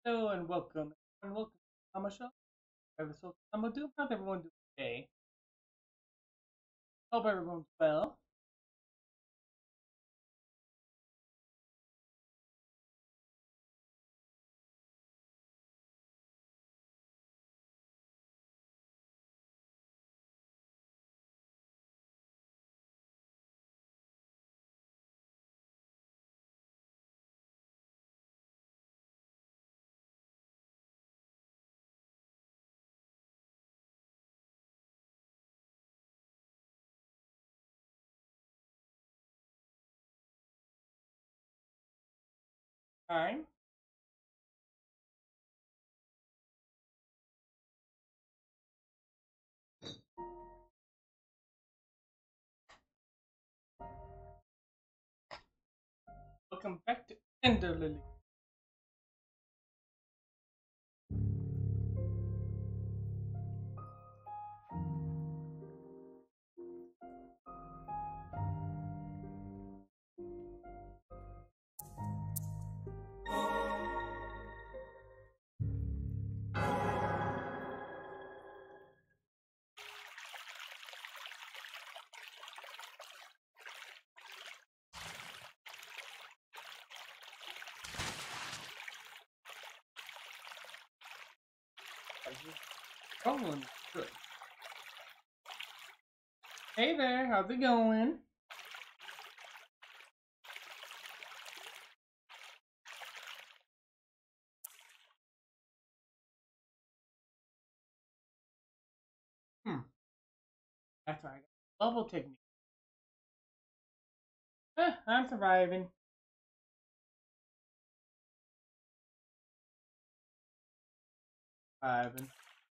Hello and welcome to my show. Episode. I'm gonna do how's everyone doing today? Hope everyone's well. Fine. Welcome back to Ender Lily. Rolling. Good. Hey there, how's it going? That's right. Bubble technique. I'm surviving. Surviving.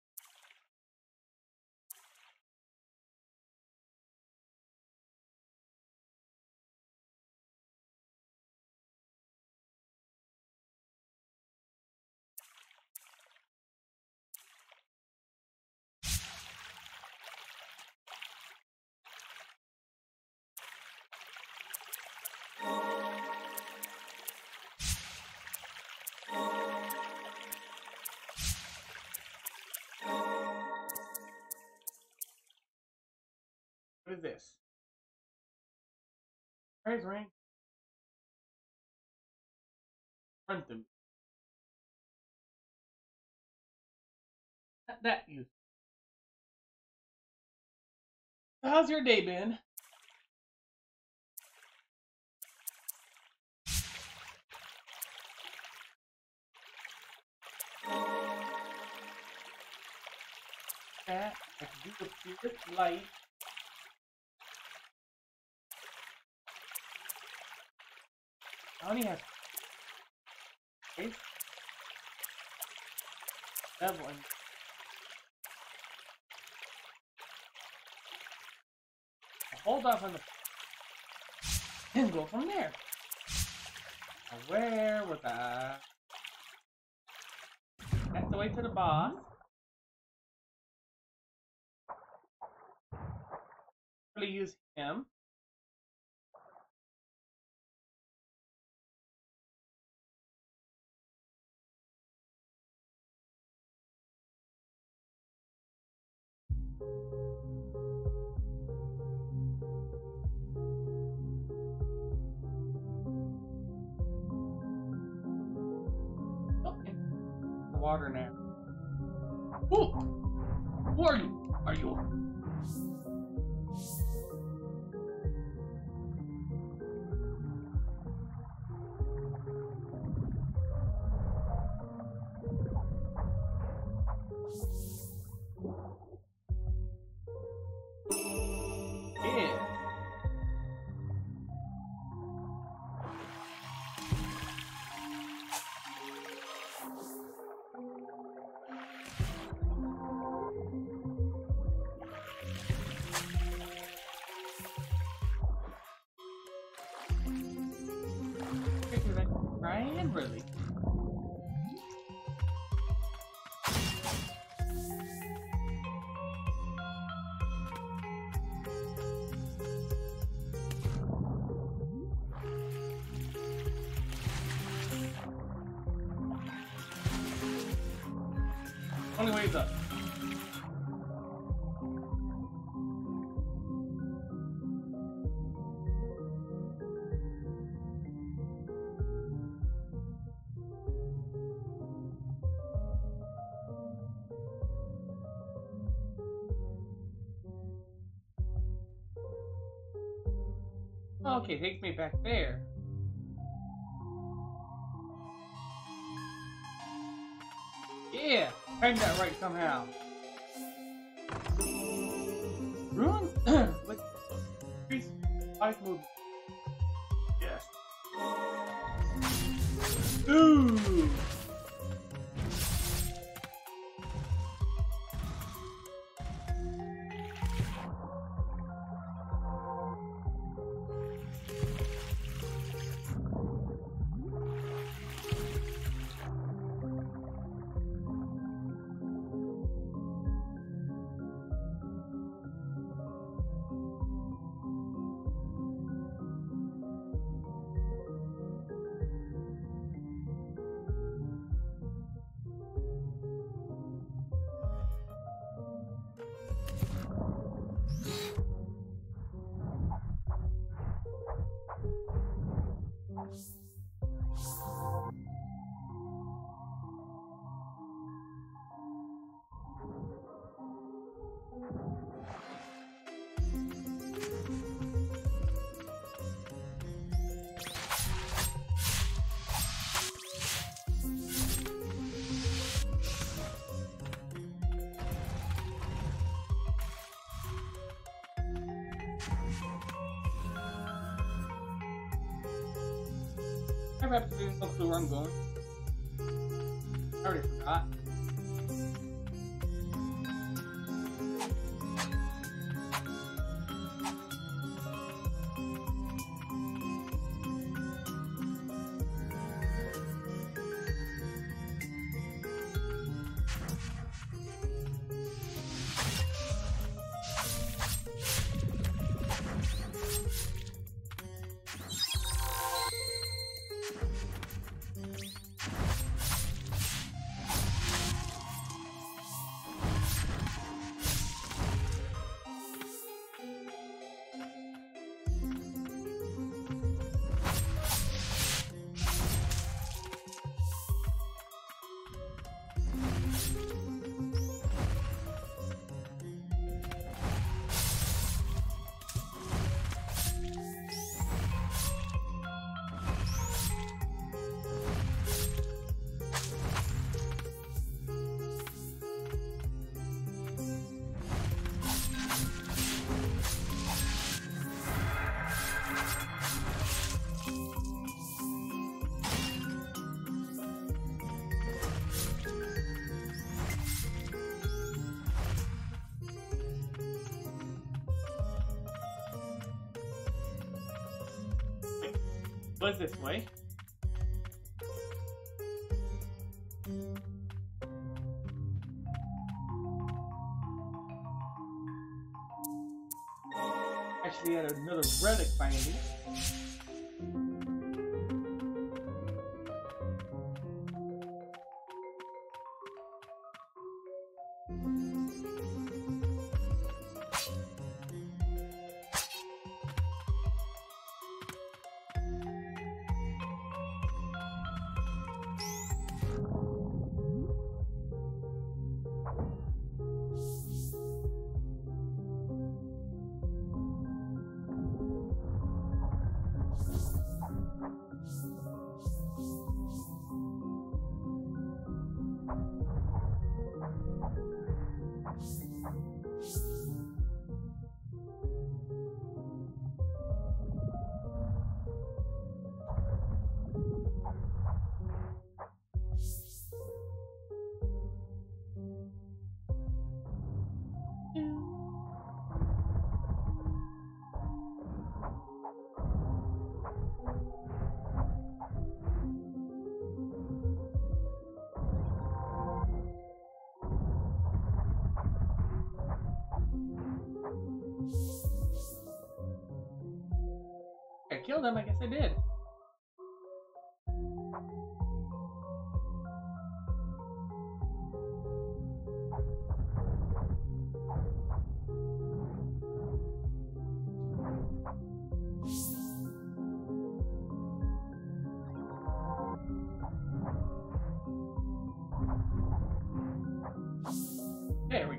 What is this? Praise ring. Front of me. That you. How's your day been? That I can do the spirit light. I only have face level and hold off on the and go from there. Now where was I? That's the way to the boss. Really use him. Okay. Water now. Ooh! Who are you? Are you? Yeah. Ryan, really? Only way is up. Okay, takes me back there. Yeah, timed that right somehow. Ruin? Like, increase life movement. Yes. Ooh! I have absolutely no clue where I'm going. I already forgot. Was this way? Actually, had another relic finding. I killed him, I guess I did.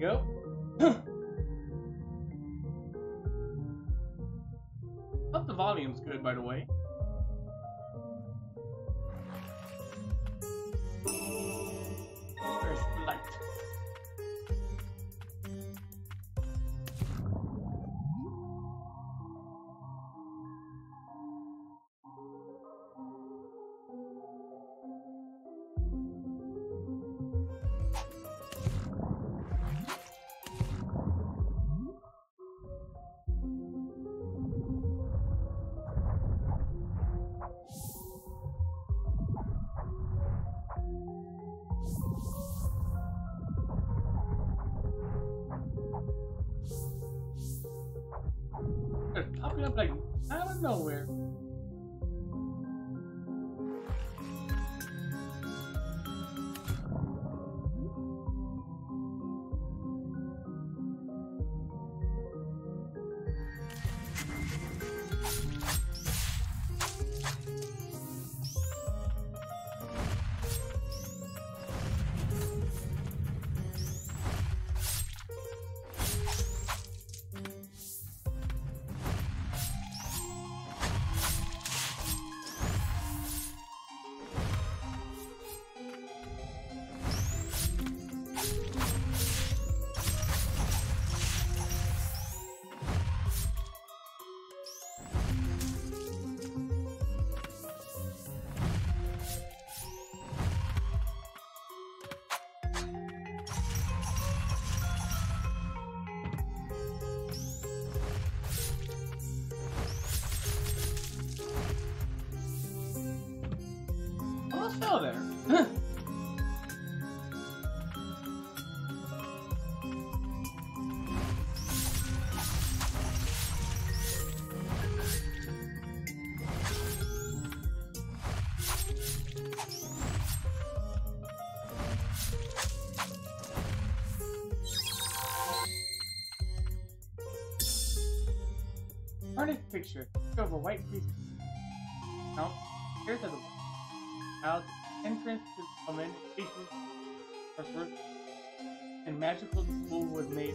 go. Hope the volume's good, by the way. There's the light. They're popping up like out of nowhere. Almost fell there. Artist picture of a white priest. Now, here's the out entrance to the woman faces her first and magical the school was made.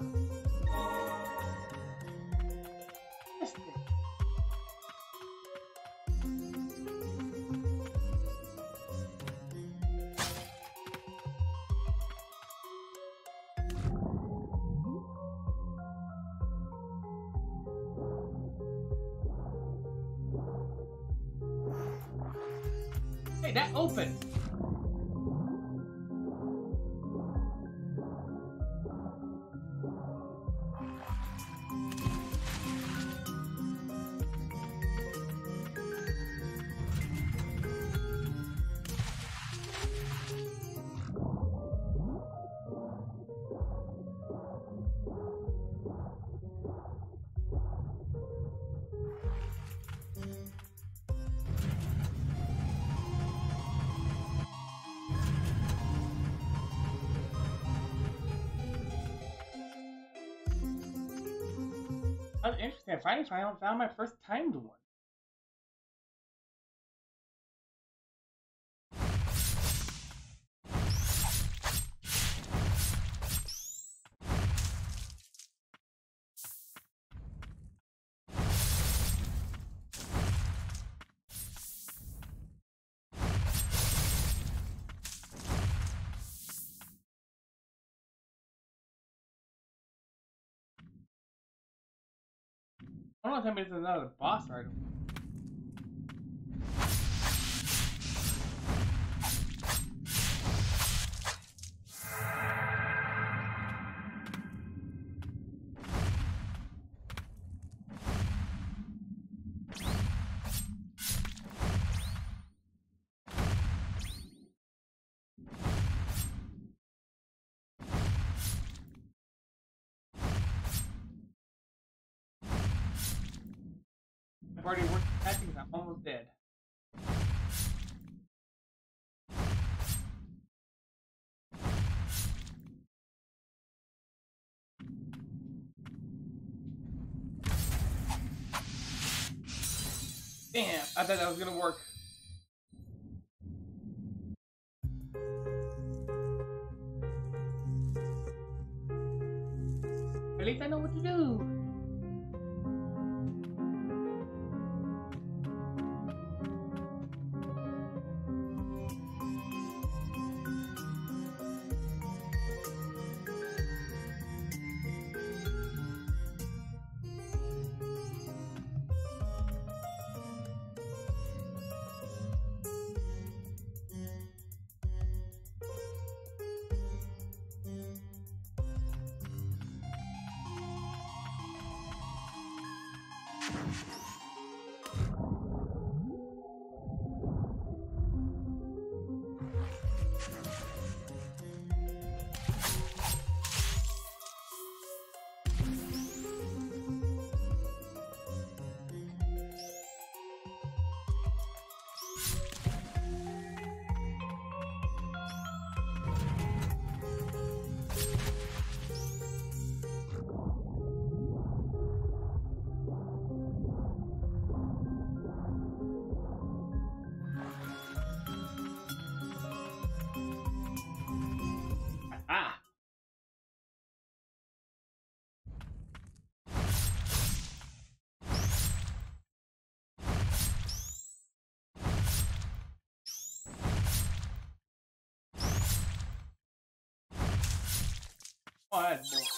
Hey, that opened! That was interesting. I finally found my first timed one. I don't know if it's another boss item. I've already worked attacking because I'm almost dead. Damn, I thought that was gonna work. At least I know what to do. Ah. Oh, that's bull.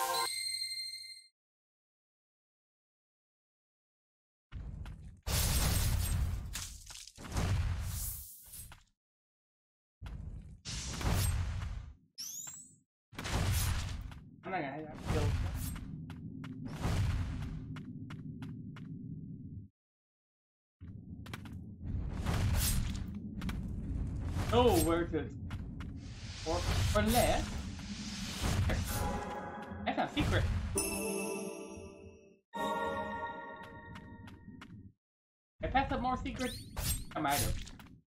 I'm not gonna have that kill. Oh, where to? Or left? That's not secret. If that's up more secrets, I might have.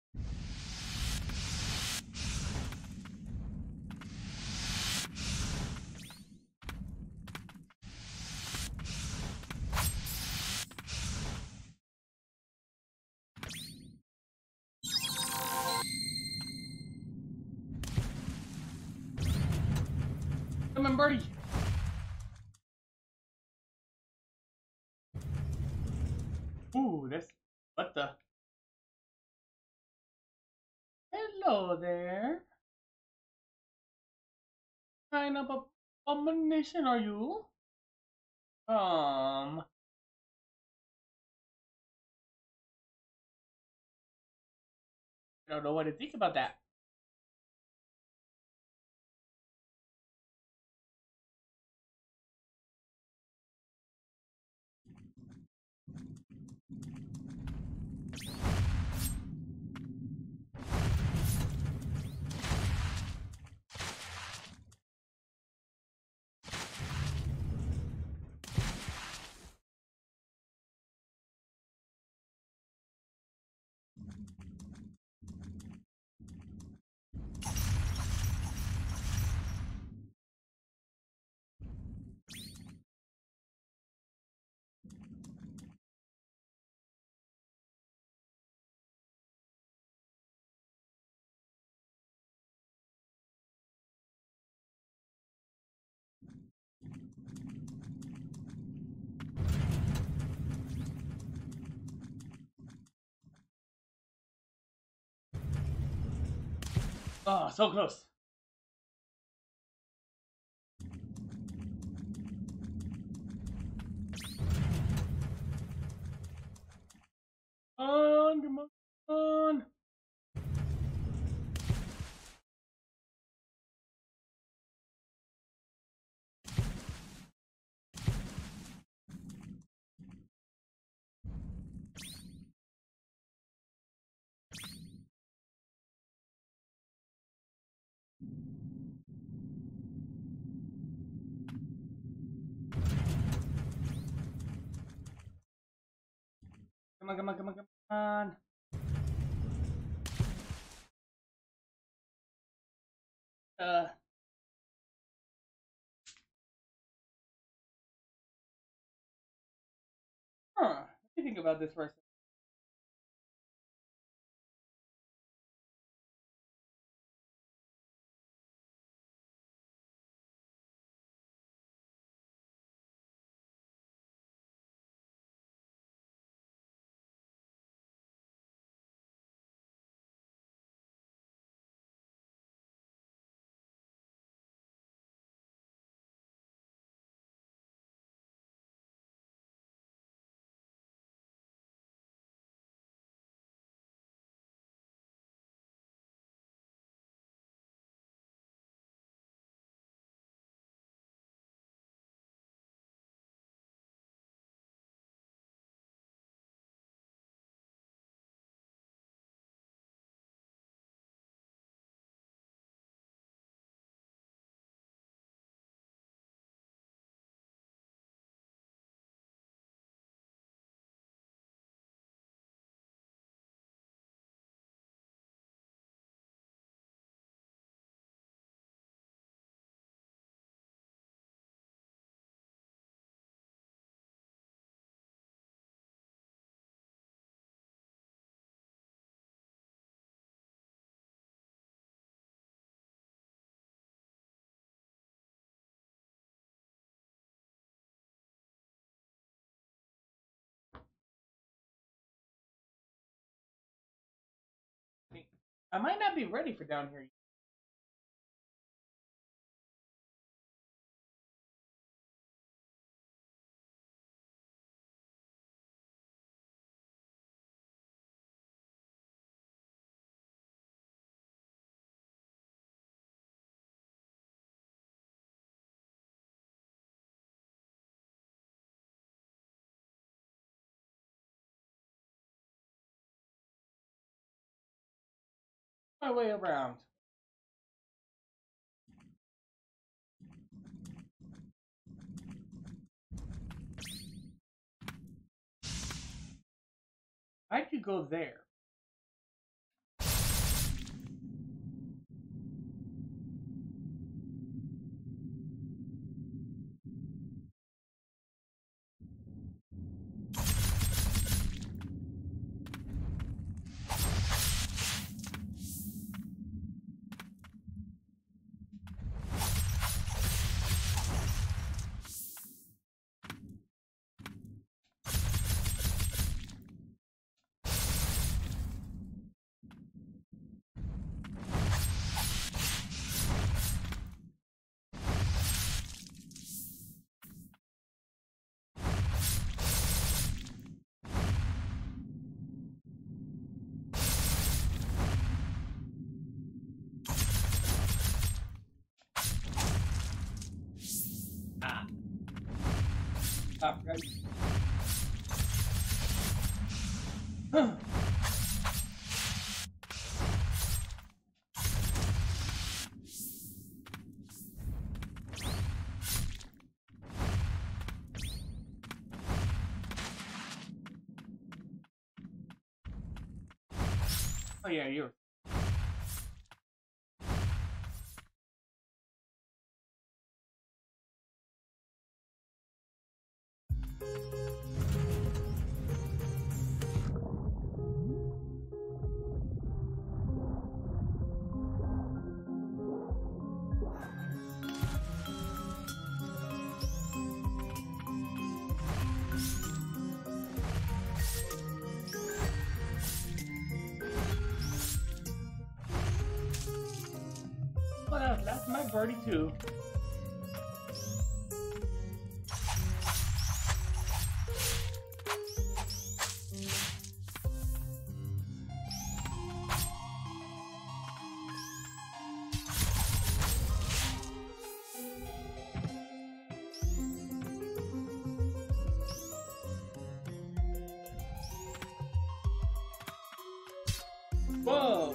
Come on, birdie. Ooh, that's what the. Hello there. Kind of a abomination are you? I don't know what to think about that. Oh, so close. Come on. Come on, come on, come on, come on. Uh, Let me think about this for a second. I might not be ready for down here. My way around. I could go there. Right. Oh yeah, you're. Well, that's my birdie too. Whoa!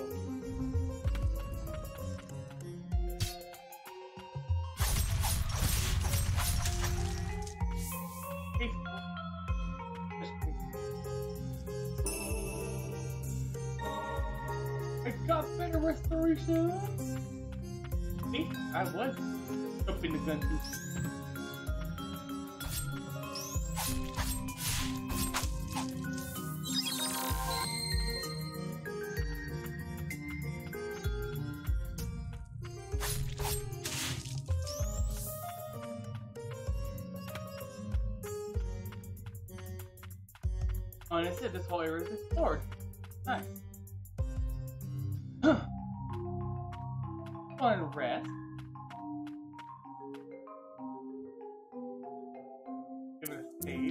I got better restoration! See, I was jumping the gun too. Oh, and it said this whole area is explored. Nice. Fun rest. Give it a save.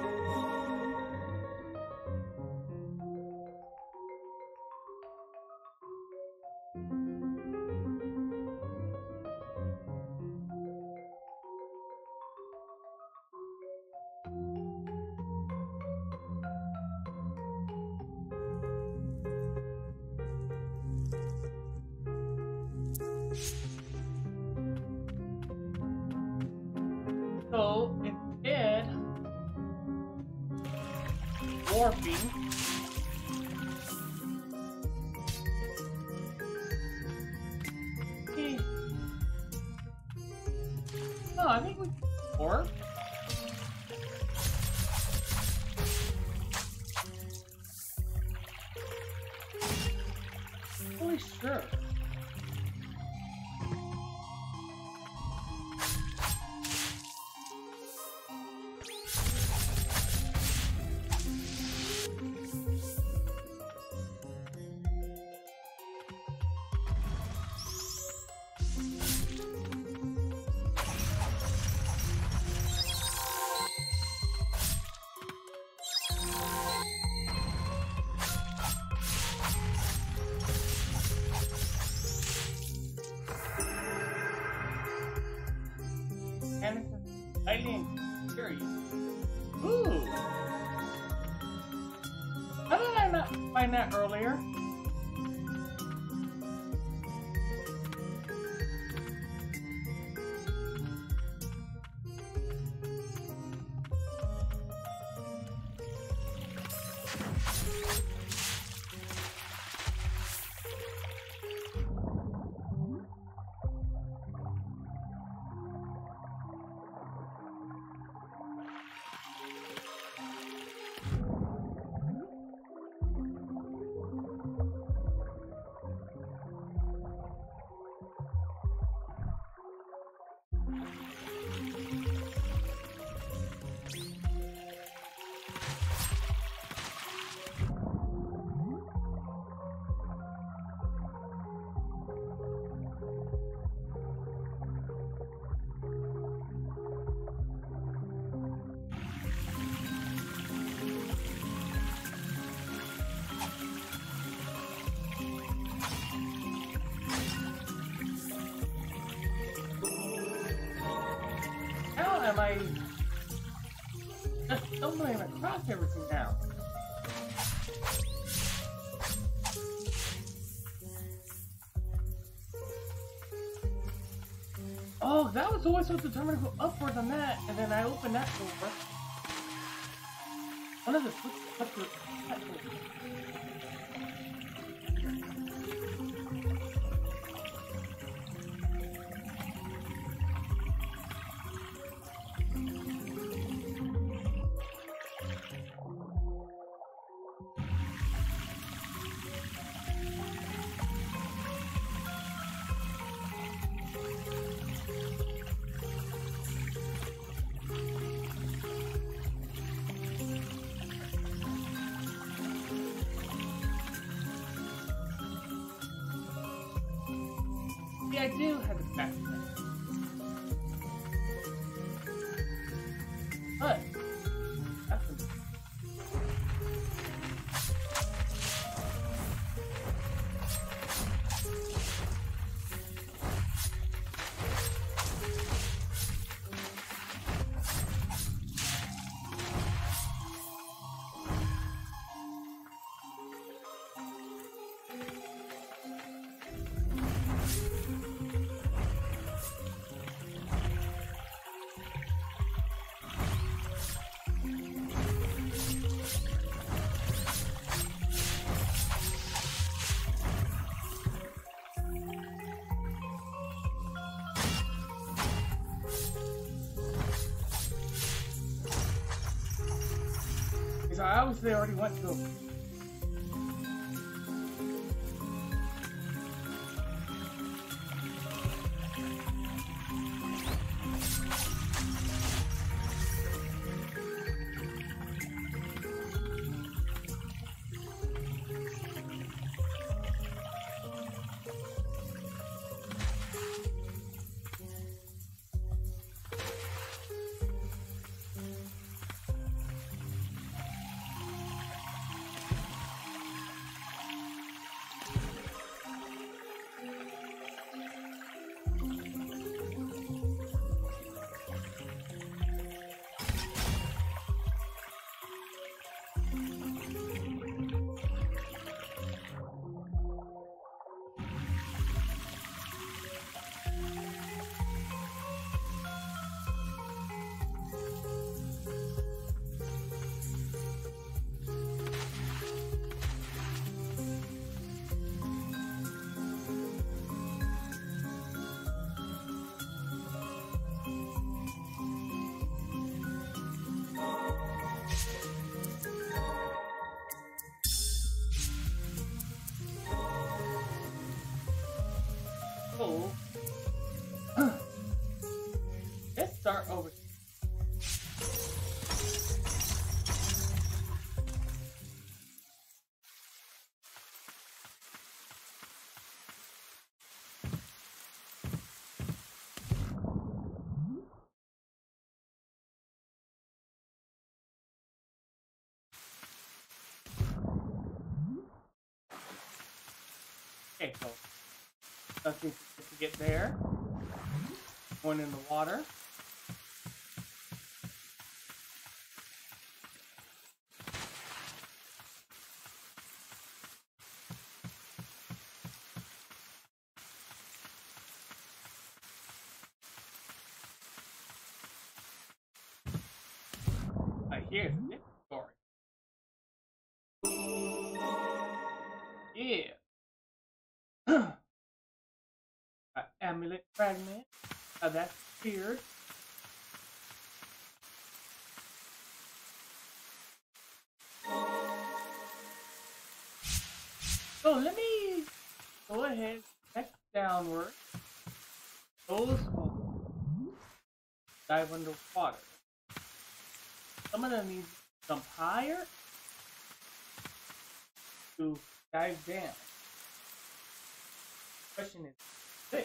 So instead, warping. Okay. No, I think we can warp. Really sure. Highly curious. Ooh! How did I not find that earlier? Am I just stumbling across everything now? Oh, that was always supposed to tell me to go upwards on that, and then I opened that door. One of the switches. I do have a backpack. But that's a I obviously already went to a let's start over. Okay, so nothing to get there. Going in the water. here's a different story. Yeah. An amulet fragment. That's weird. So let me go ahead, check downward. Those will dive underwater. Some of them need to jump higher to dive down. The question is this.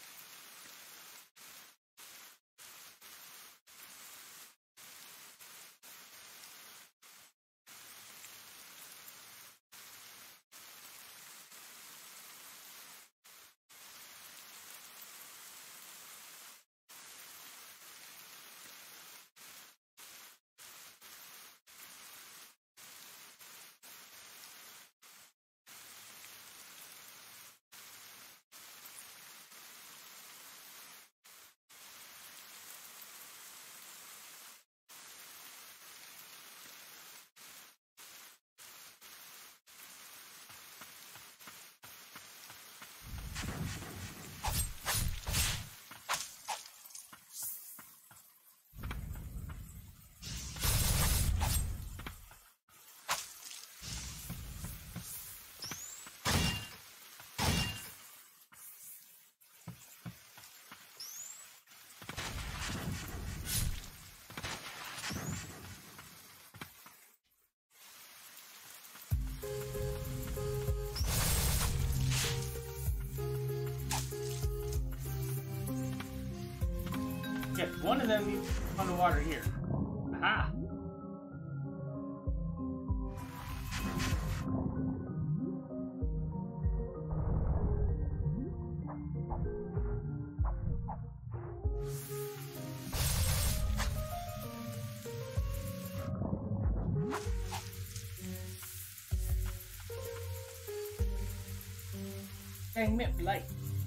Yes, one of them needs to be on the water here. Aha! Fragment light.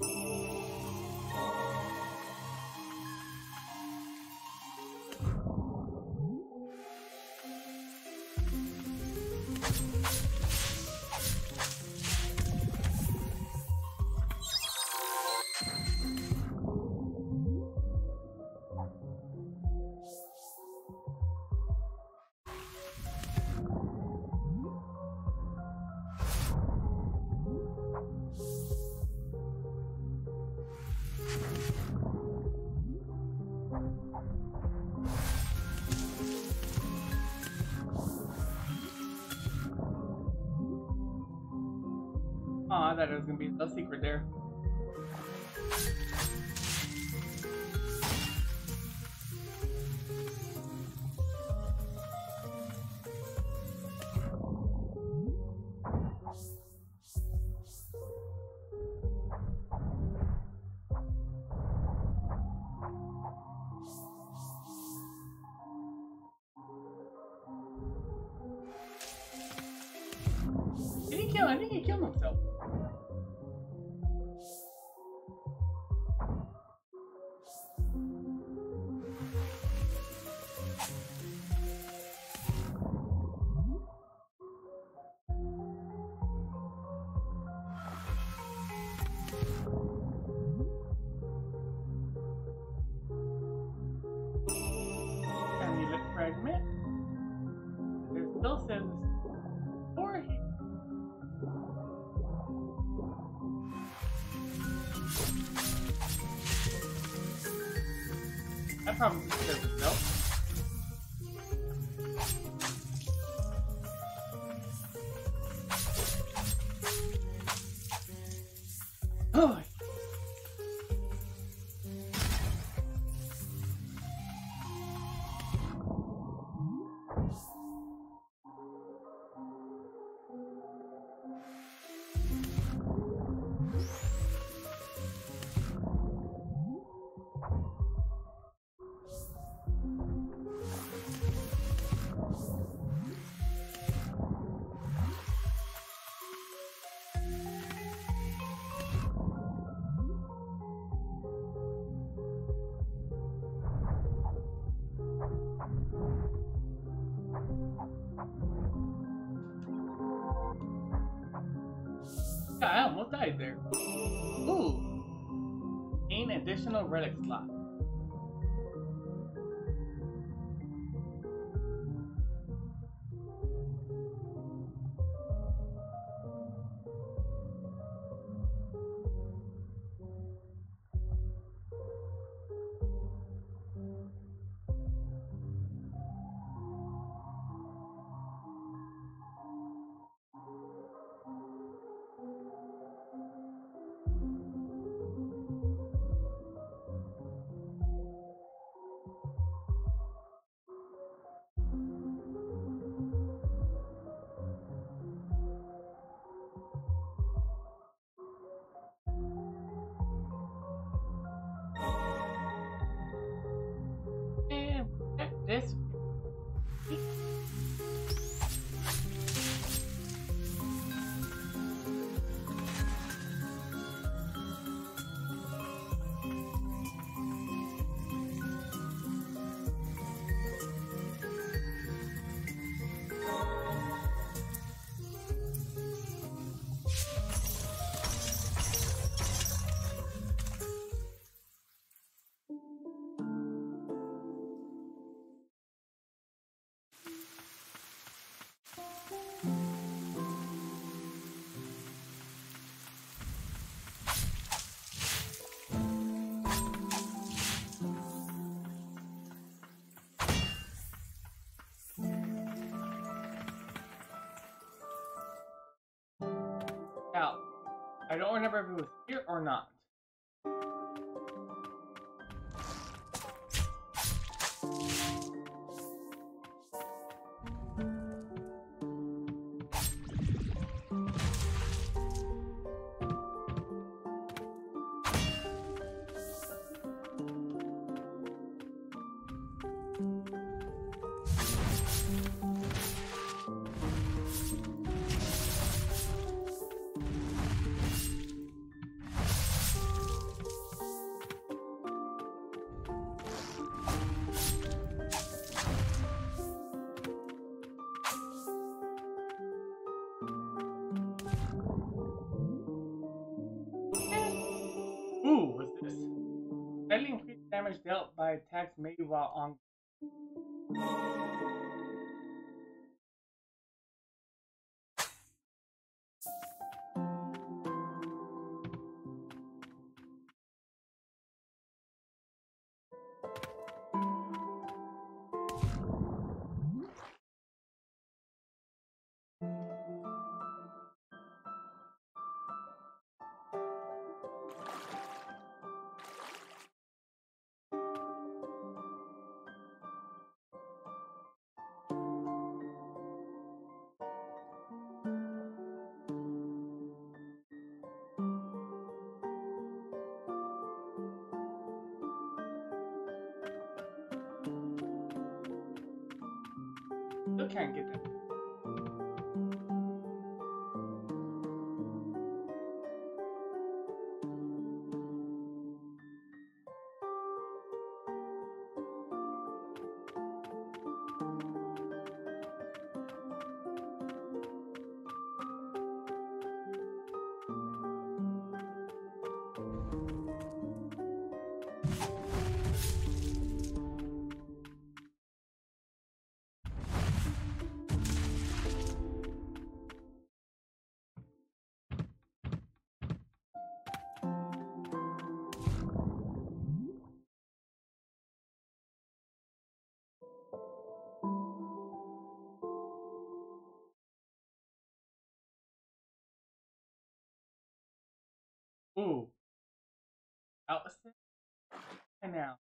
Oh, I thought it was gonna be a secret there. Did he kill? I think he killed himself. Amulet fragment. It still says for here. That probably serves itself. Oh. almost died there. Ooh, gain additional relic slot. And check this. Now, I don't remember if it was here or not. Ooh, what's this? Slightly increased damage dealt by attacks made while on. Still can't get that. Ooh, outside now.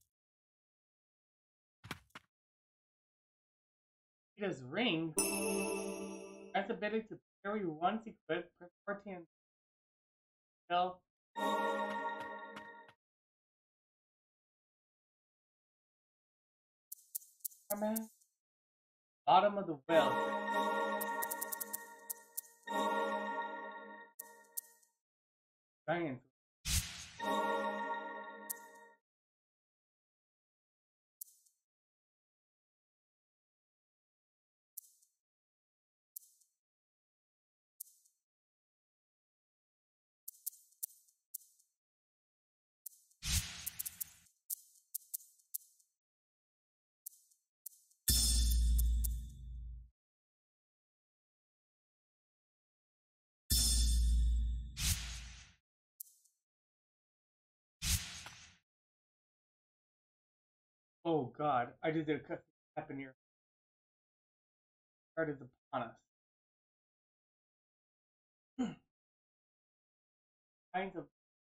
His ring has the ability to carry once equipped, press 14 until bottom of the well. Giant. Oh God, I just did a cut happen here. Started upon us. kinds of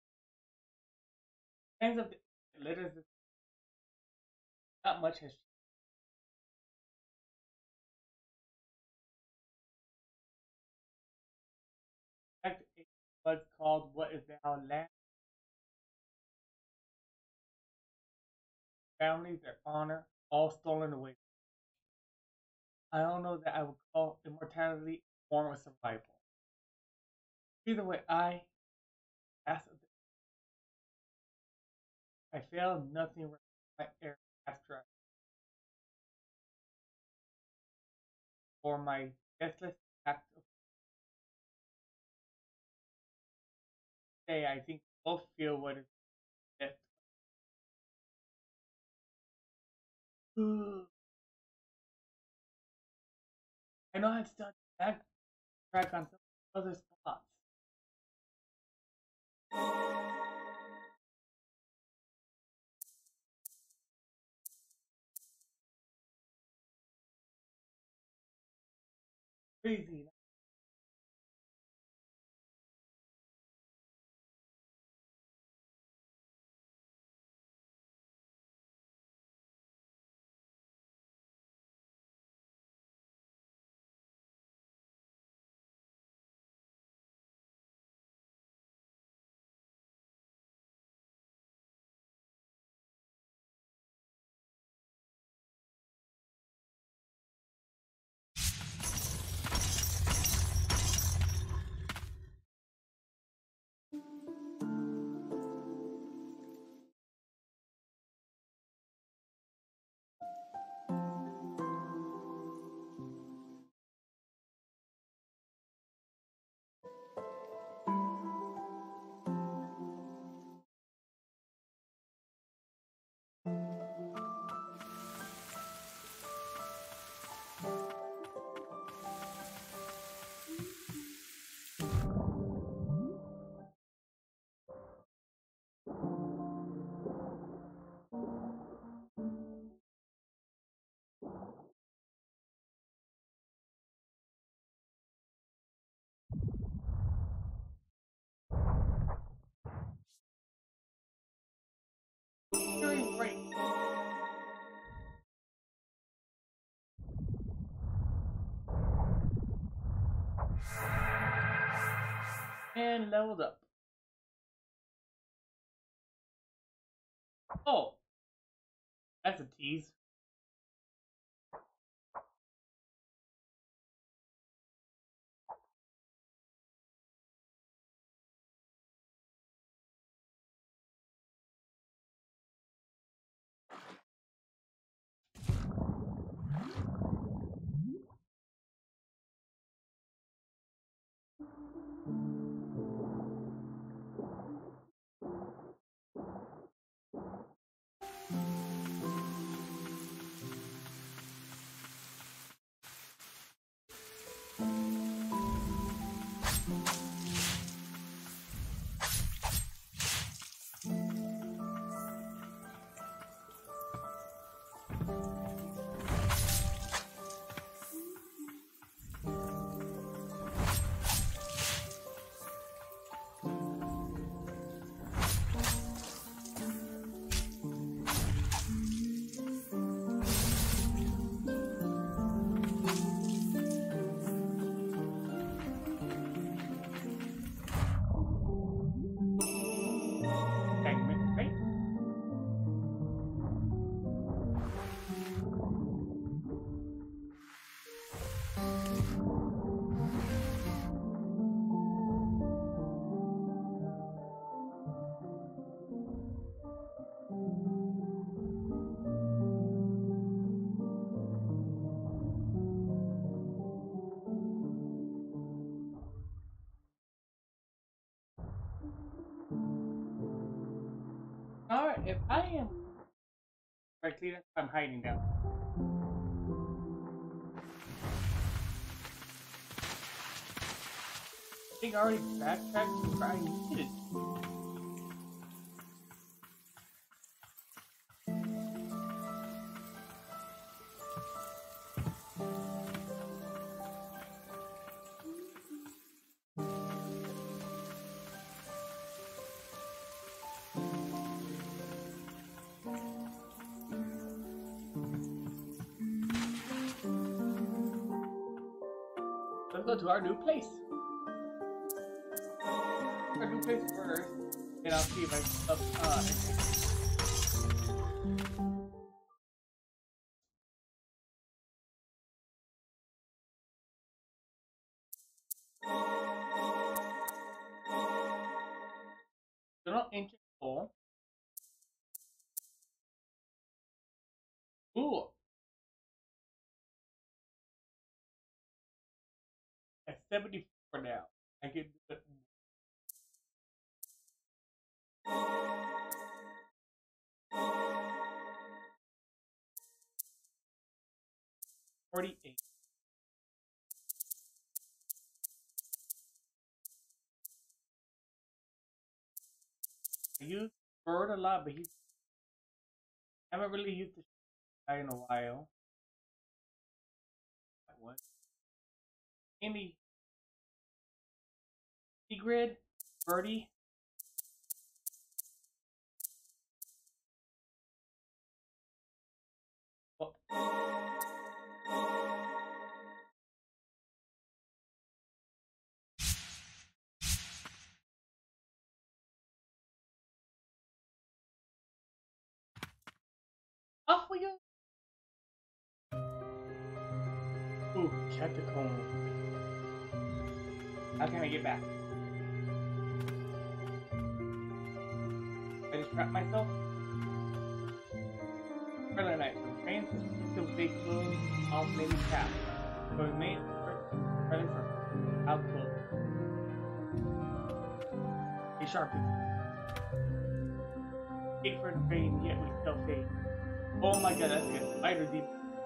kinds of letters. Not much has changed. What's called what is now land families, their honor, all stolen away. I don't know that I would call immortality a form of survival. Either way, I failed nothing my air after I for my deathless act of day. I think both feel what is death. I know I've started backtrack on some other spots. Crazy. Doing great. And leveled up. Oh, that's a tease. Segment, right? Alright, if I am correctly, I'm hiding down. I think I already backtracked to where I needed to. go to our new place. Our new place first, and I'll see if I they're not ancient coal. Ooh. At 74 now. I can do it. 48. I use Bird a lot, but I haven't really used this guy in a while. That one. Amy. Grid, Birdie. Oh. Off we go. Ooh, check the cone. How can I get back? I just trapped myself. Early night, from trains to big balloon, all maybe tap. So we made ready for outlook. A sharp. Escape for the train, yet we still stay. Oh my god, that's a spider deep.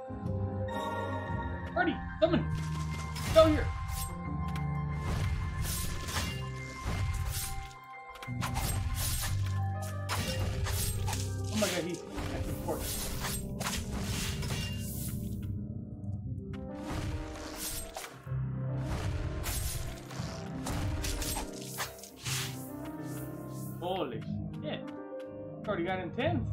Birdie, summon! Go here! Oh my god, that's important. Holy shit. Already got intense.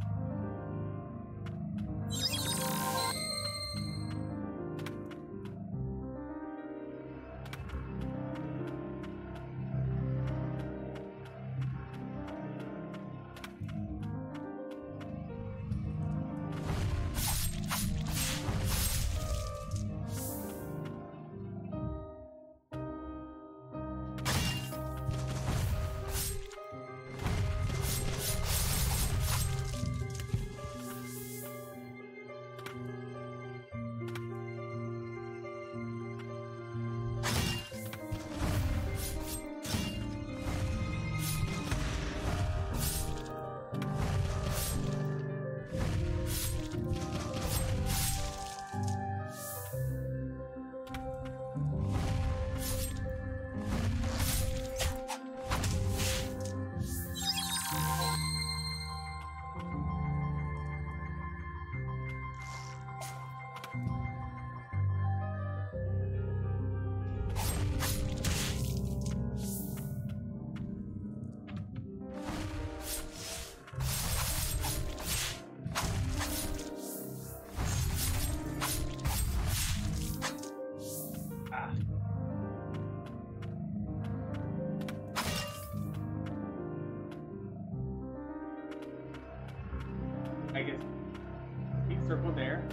I guess big circle there.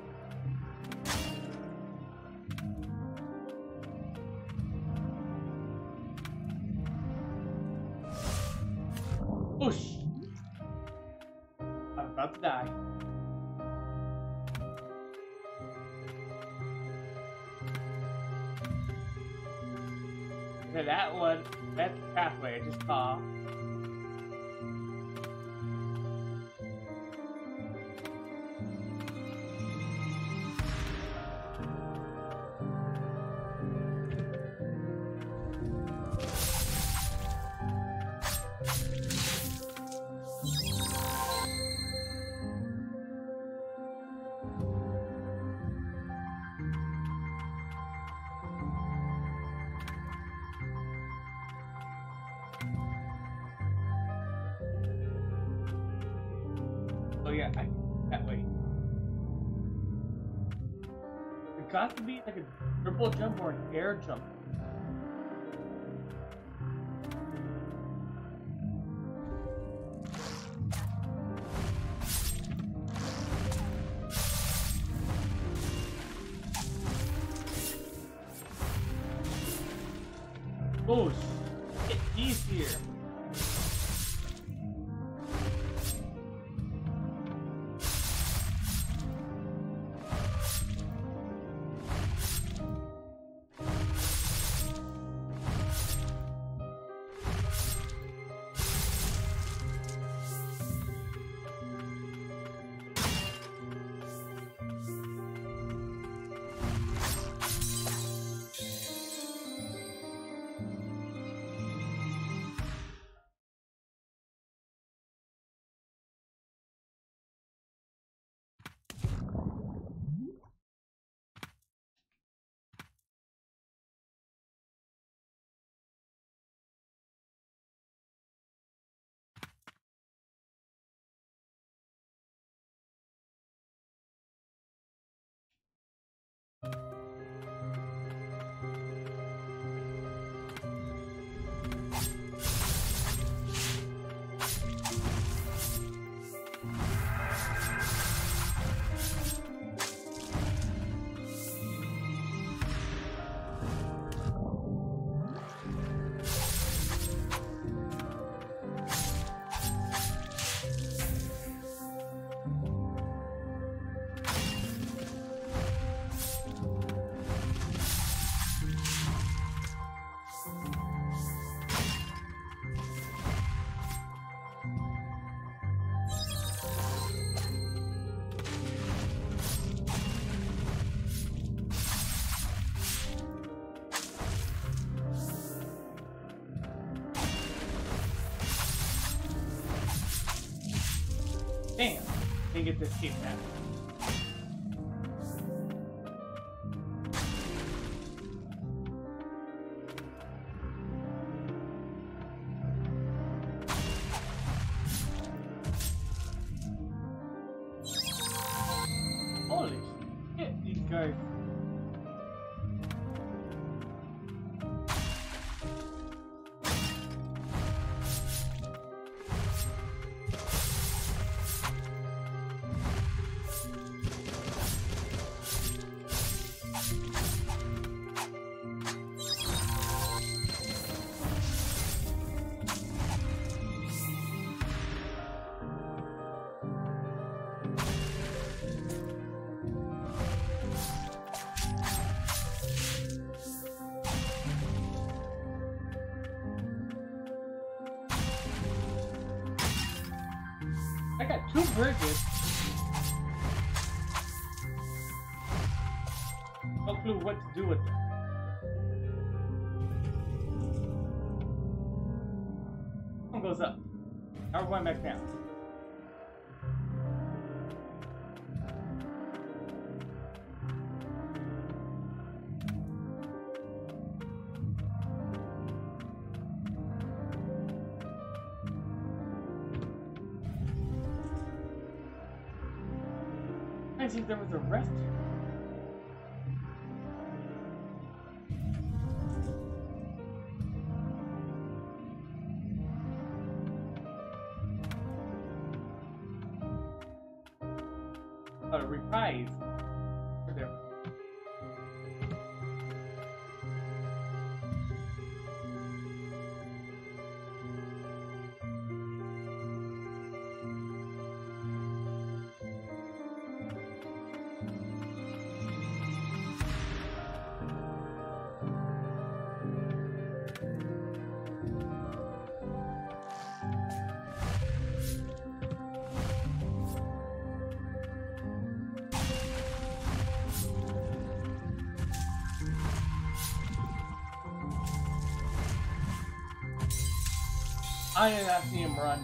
Whoosh! I'm about to die. Okay, that one, that's the pathway I just saw. Oh yeah, that way. got to be like a triple jump or an air jump. Oh shit, he's here. Damn, didn't get this kick back. Holy shit, these guys. I got 2 bridges. No clue what to do with them. One goes up. Now we're going back down. I think there was a rest here. A reprise for them. I did not see him run.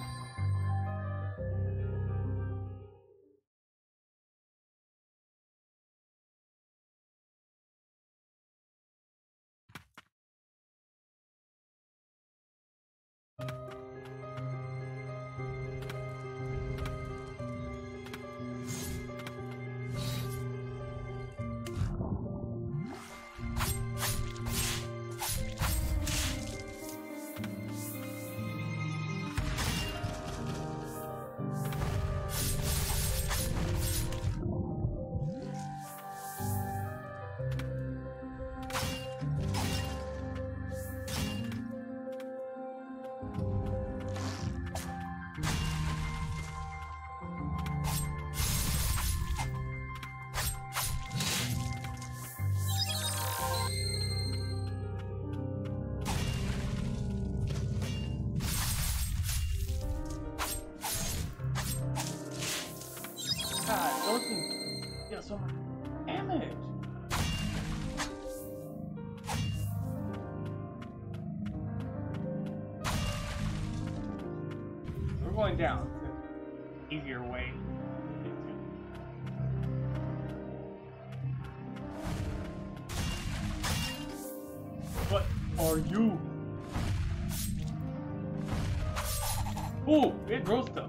things deal so much damage. We're going down. Easier way. What are you? Ooh, it throws stuff.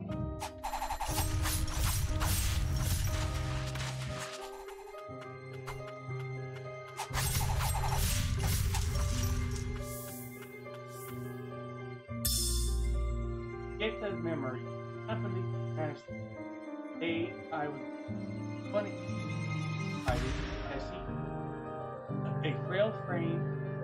It says memory. Happily vanished. Day I was 20. I see a frail frame.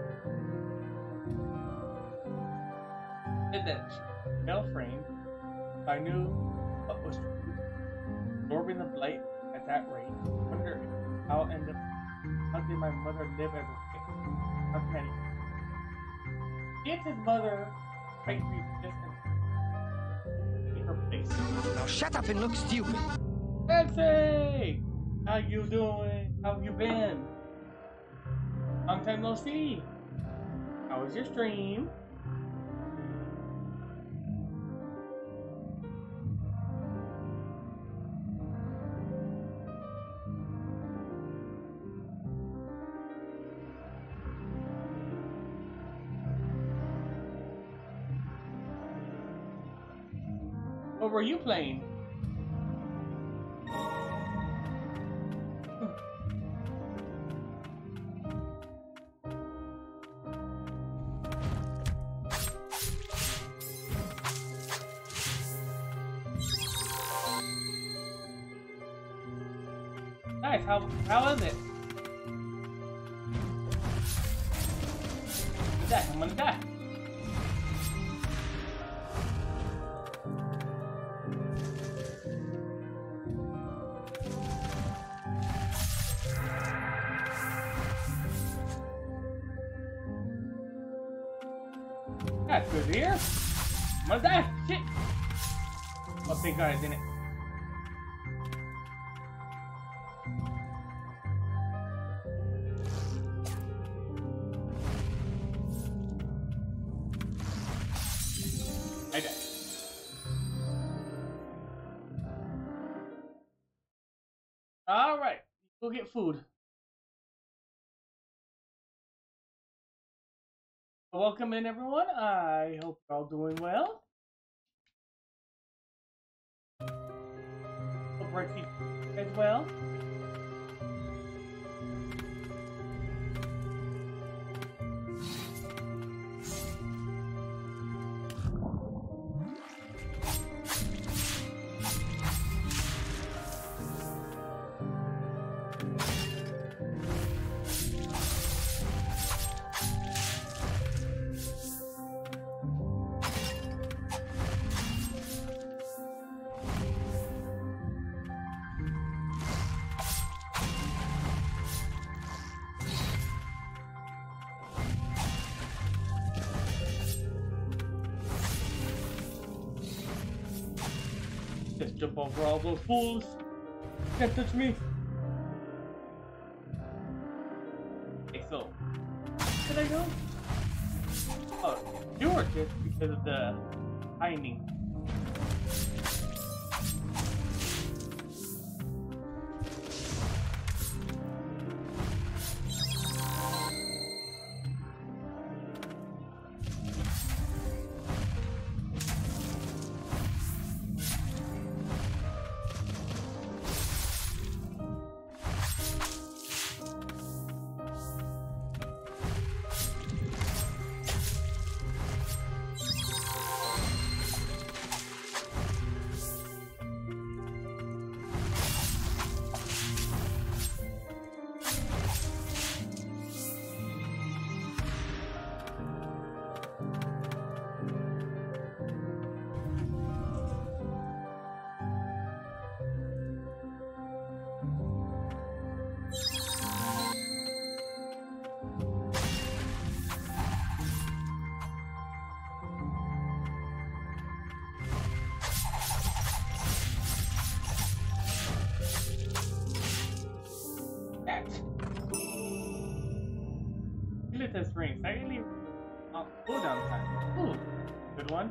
Did that frail frame. I knew what was true. Absorbing the blight at that rate. Wonder how end up. How did my mother live as a kid? How can he? It's his mother. Might be distant. Now shut up and look stupid. Nancy! How you doing? How you been? Long time no see. How was your stream? What were you playing? Nice, how is it? I'm gonna die. That's good here. I'm gonna die. Shit. Oh, thank God I didn't. I died. All right, go get food. Welcome in, everyone. I hope you're all doing well. Hope Rexy as well. Just jump over all those fools. Can't touch me. Okay, so where did I go? Oh, you were just because of the timing. that? Delete this ring. Slightly cooldown time. Ooh, good one.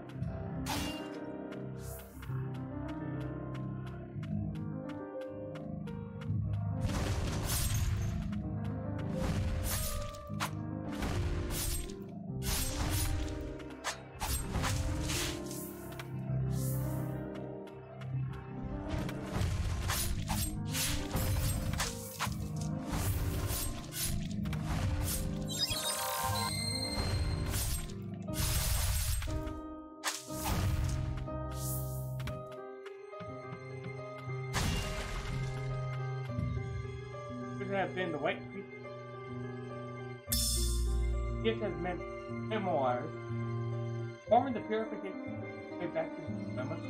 Have been the white creature. Gift has meant memoirs, forming the purification way back to the dilemma.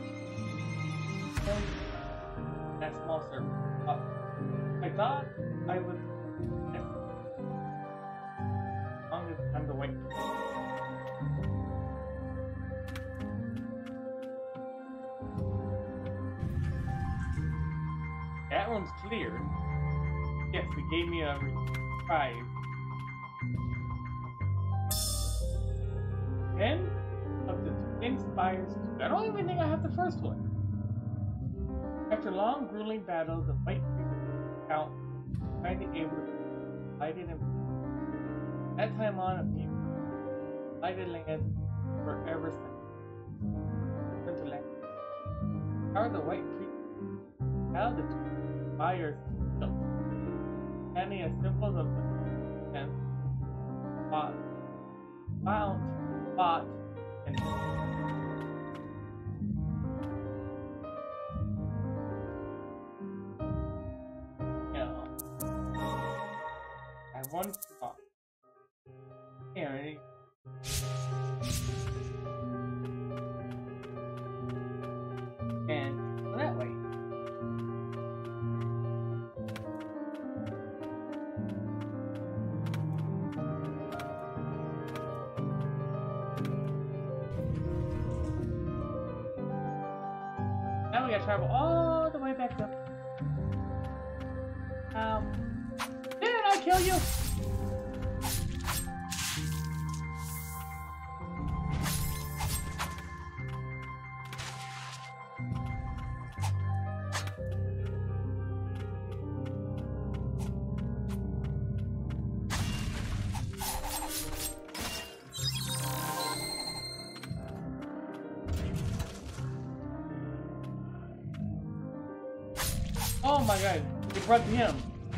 That small serpent. I thought I would. As long as I'm the white creature. That one's cleared. Yes, it gave me a prize. 10 of the twin spires. I don't even think I have the first one. After long, grueling battle, the white creature count finally able to light it in. That time on, a few lighted lands forever since. Turn to land. How are the white creature? How the twin spires built? Standing as symbols of the and found, fought, and I have one spot. Here, ready? And go that way. Now we gotta travel all the way back up. Didn't I kill you? Oh my god, it brought him.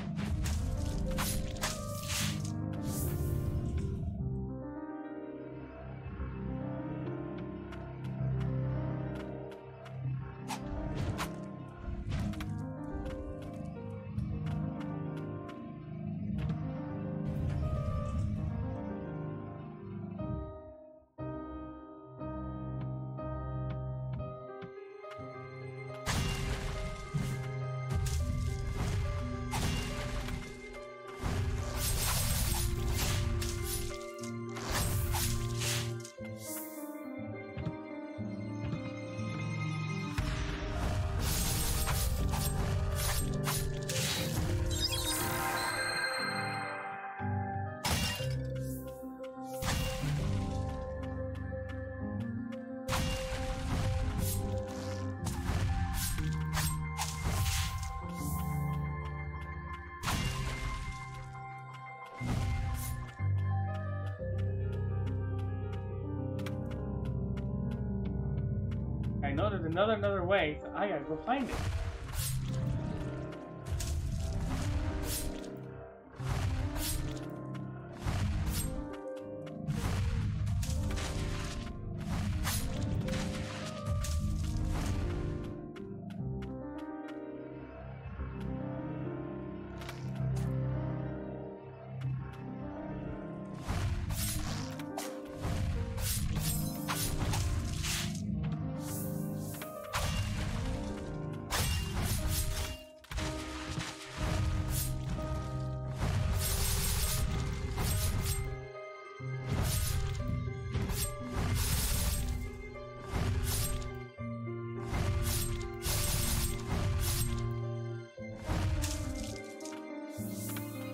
I know there's another way, so I gotta go find it.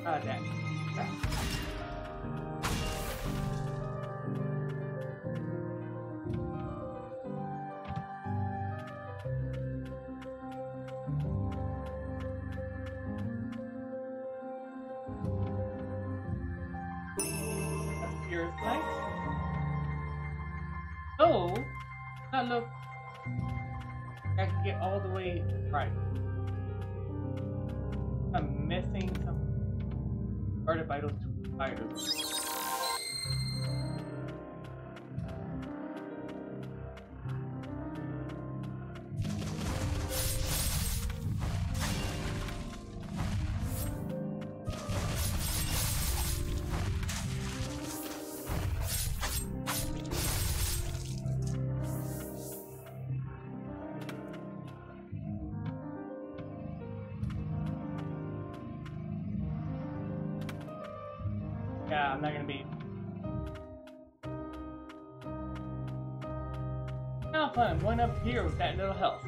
That. Appears nice. Oh, now look. I can get all the way right. I'm missing some part of vitals to spiders. Yeah, I'm not gonna be. Now fun, I'm going up here with that little health.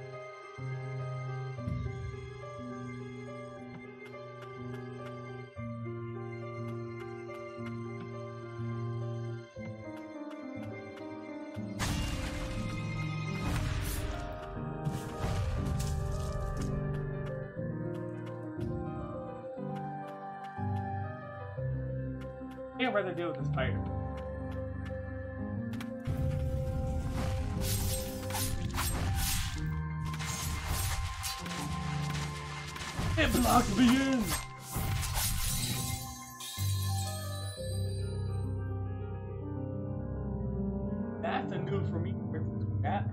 I'd rather deal with the spider. It blocked me in! That's a new for me. That.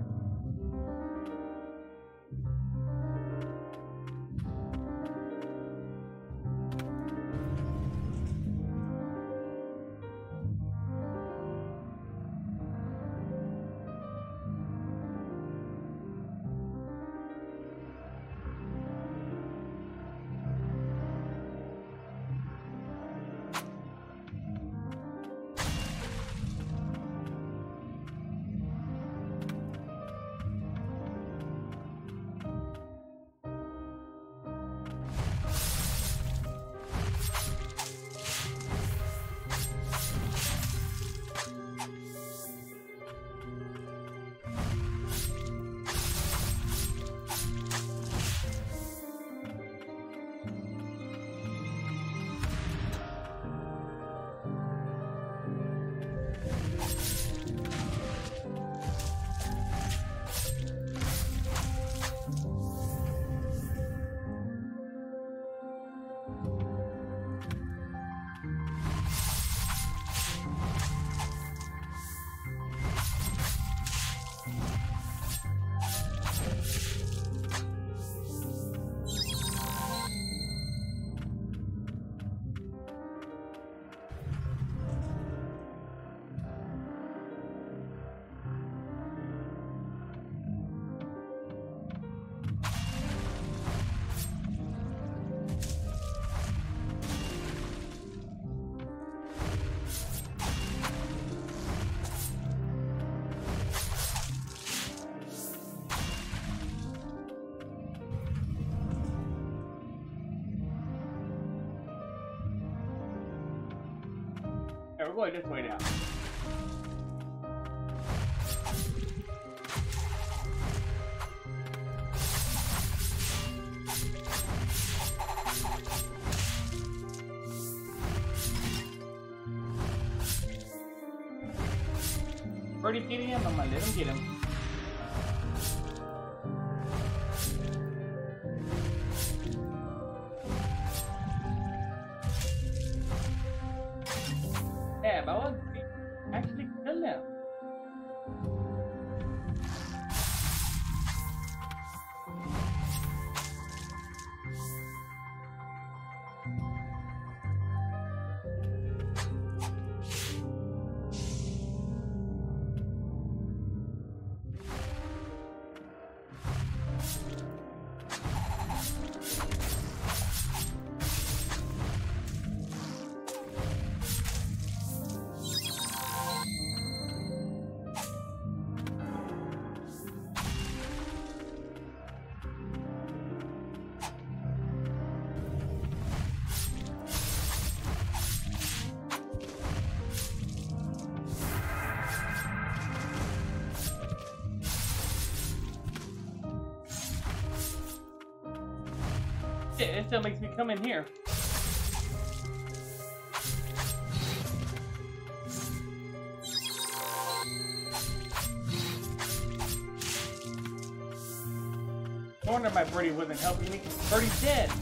Yeah, we're going this way now. Already getting him, I'm gonna let him get him. Yeah, but I want to actually kill him. Shit, it still makes me come in here. No wonder my birdie wasn't helping me. Birdie's dead.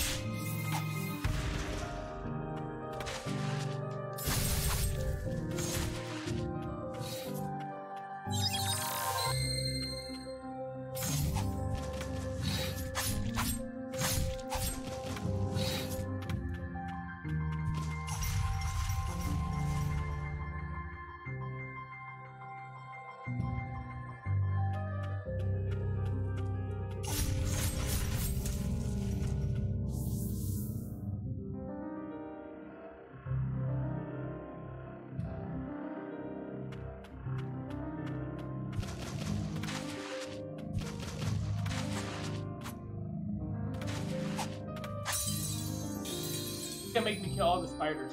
It's gonna make me kill all the spiders.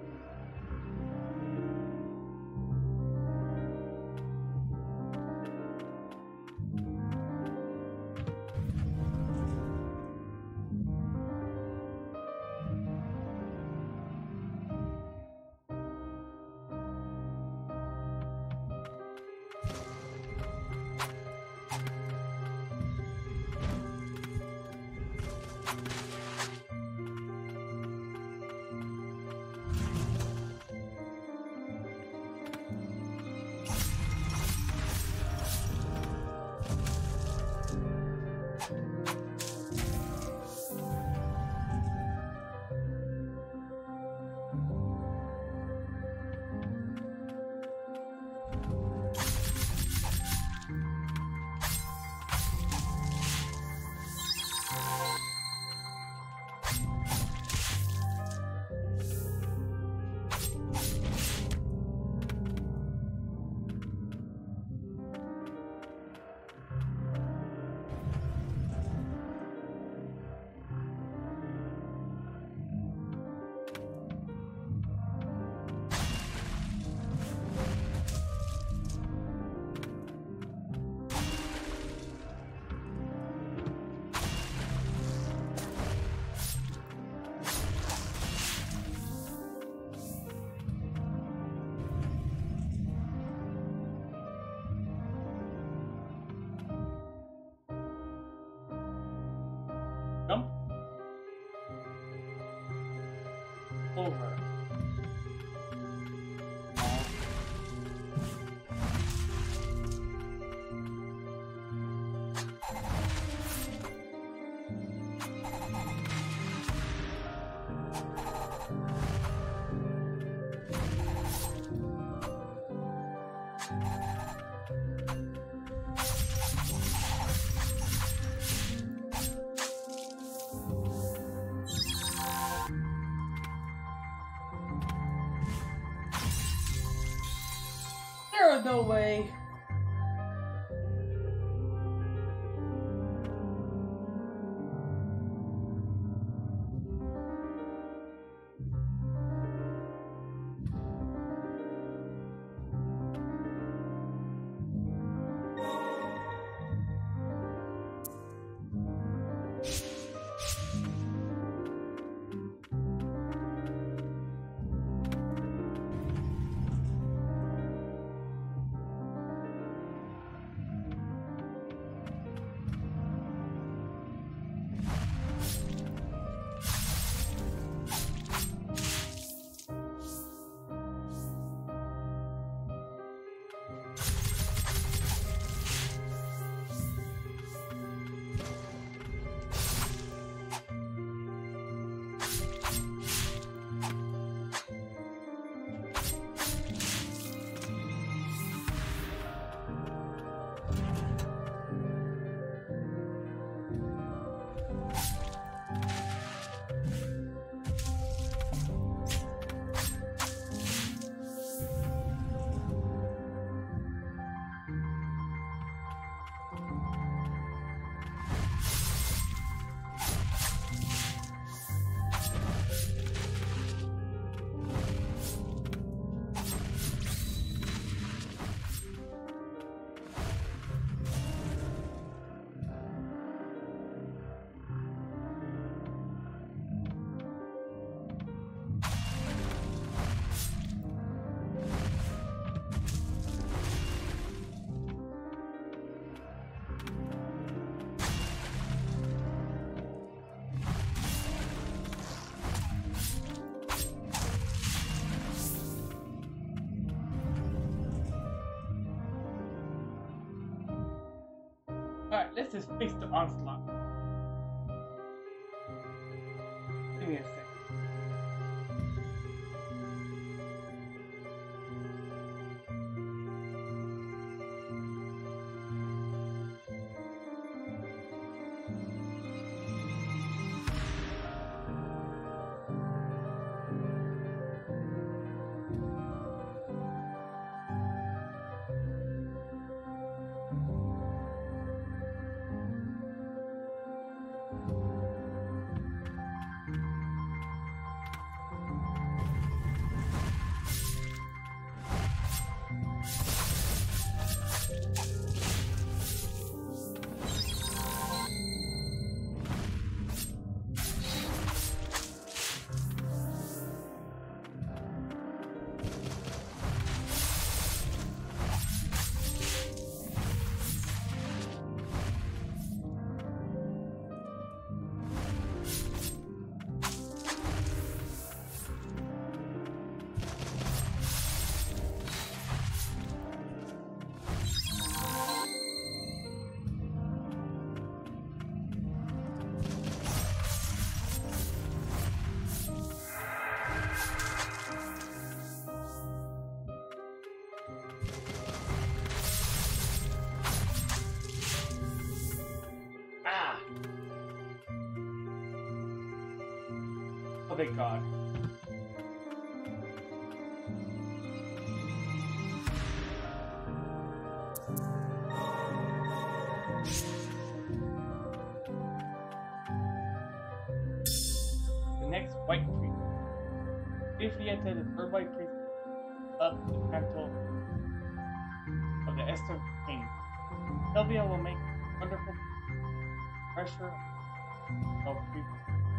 Jump. Over. There was no way. Let's just fix the onslaught. Give me a second. Oh, thank God. The next white priest. If he entered the third white priest up the mantle of the Esther King, Sylvia will make wonderful pressure of priest.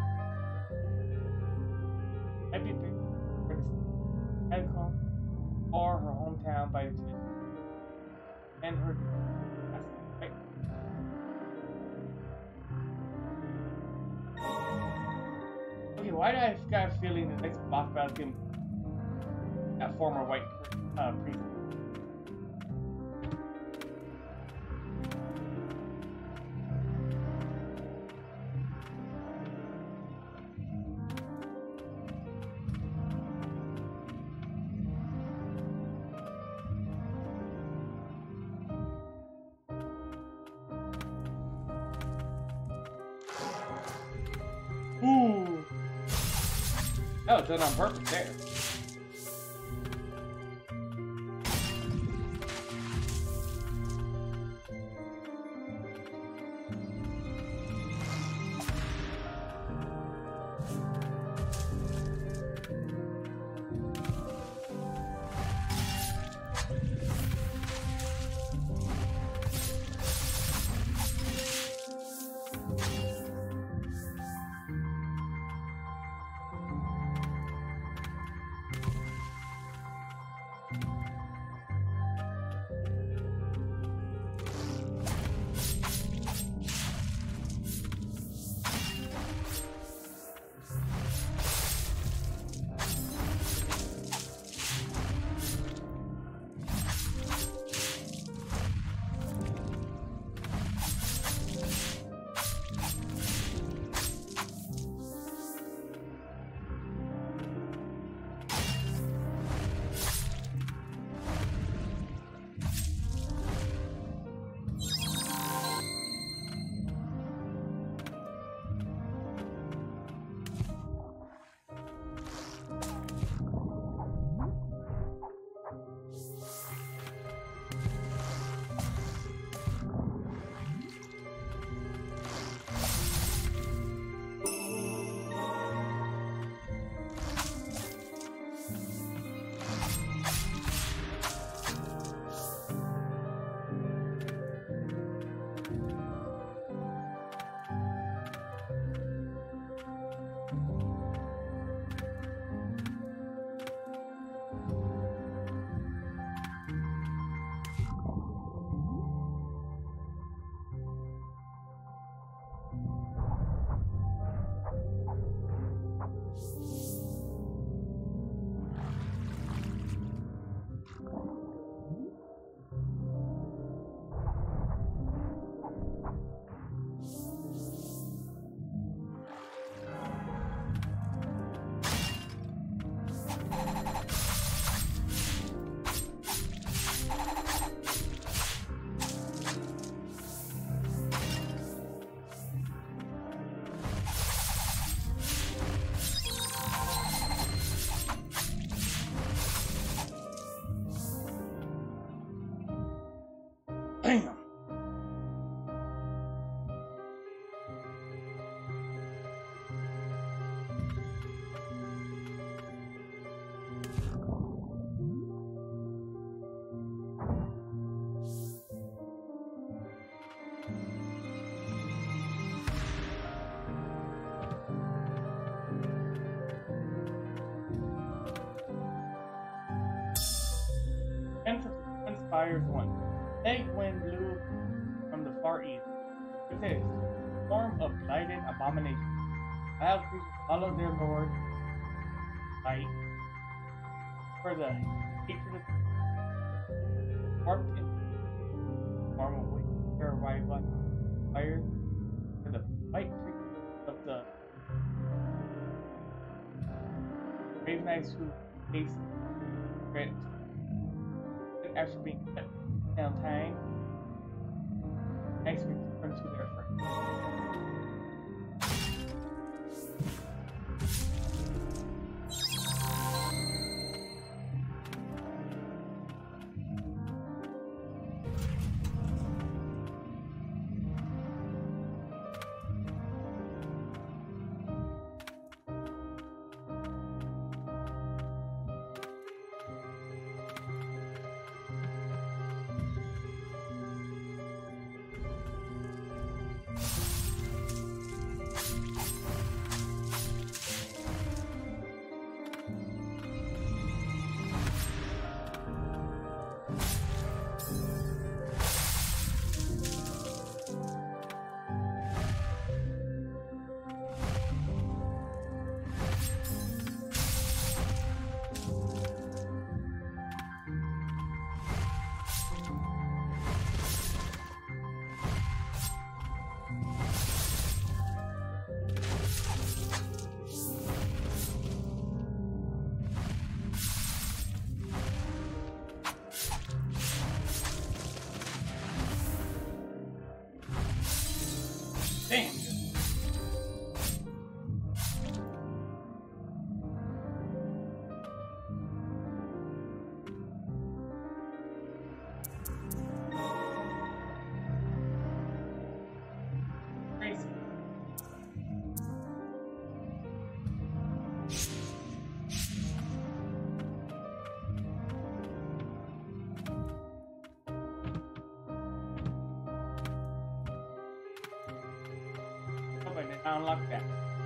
Might be big for the Adcom or her hometown by the and her right. Okay, why do I got a feeling the next boss battle is gonna be that former white priest? Ooh. That was done on purpose there. fires once. Egg wind blew from the far east. With this storm of blighted abomination. Wild creatures followed their lord, light, for the hatred of warped into the form of waiting their arrival fires for the white creatures of the brave knights who faced threat after being cut down time. Knights returned to their friends. Damn. Crazy. Hope I did not unlock that.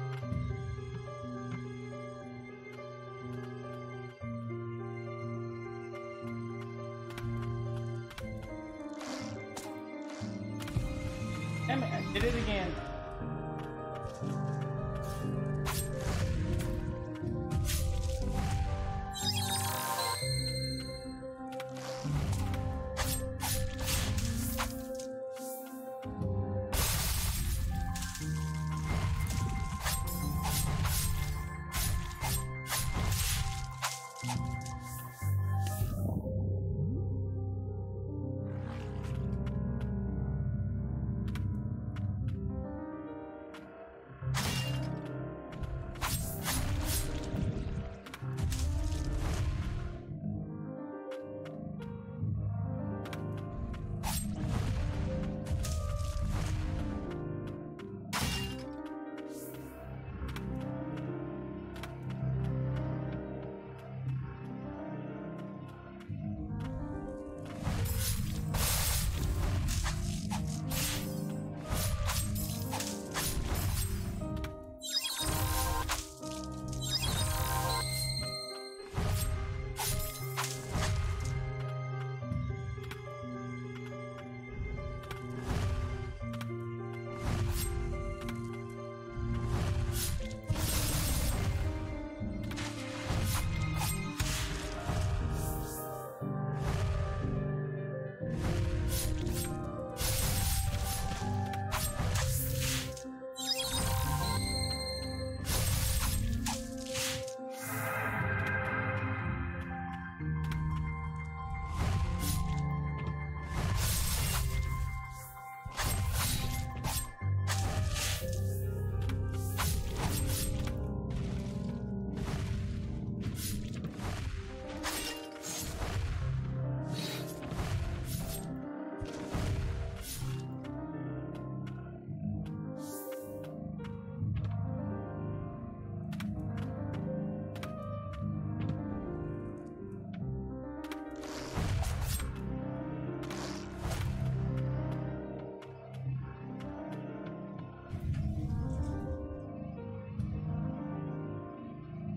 Damn it, I did it again.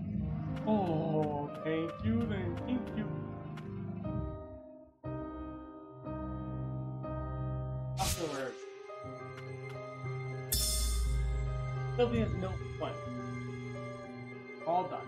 Oh, thank you, then thank you. Sylvia's milk one. All done.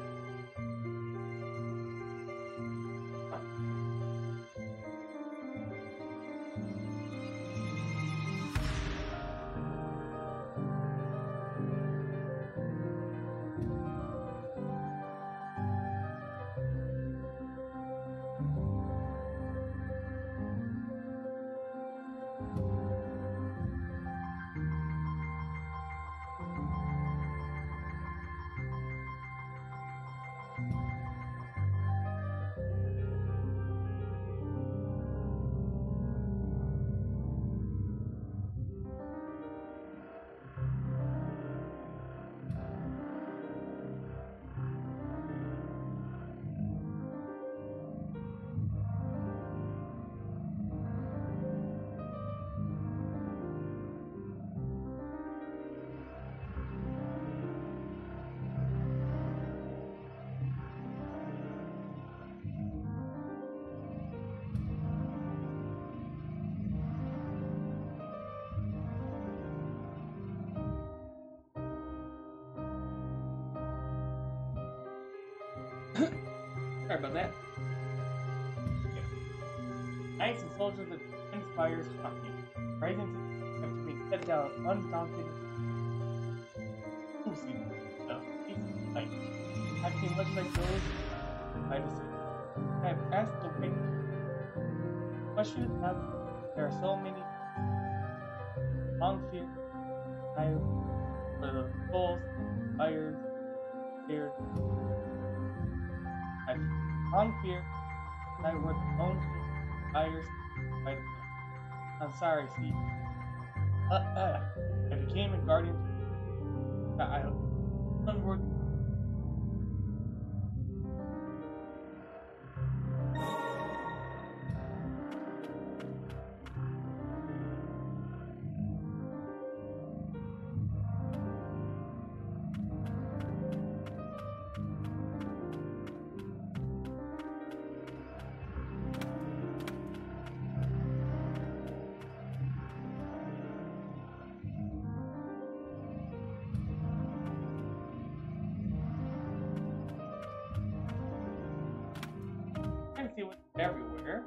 Sorry about that. Knights and soldiers of the defense fires company, rising to after being set down undaunted. Lucy, the peaceful fight, acting much like those I decided. I have asked the wait. The question is not there are so many long fear, I for the souls, fires, fear. Long fear, I were the bones, fires, by the blood. I'm sorry, Steve. I became a guardian. I unworthy. I can see what's everywhere.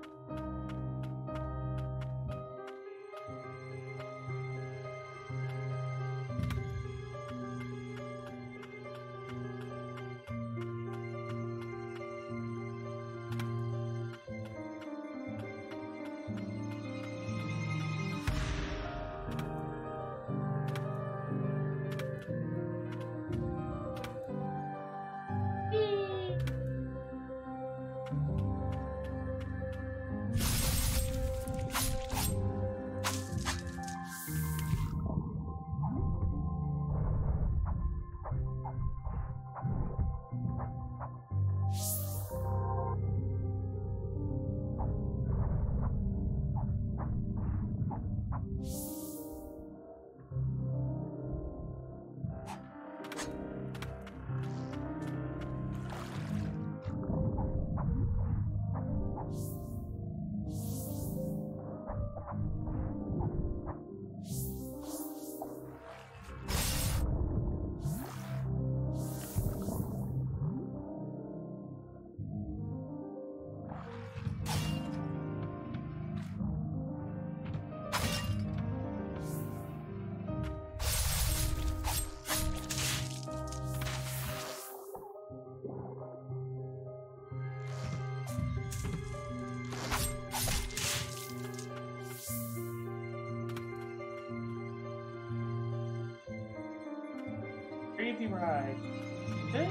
Crazy ride. This?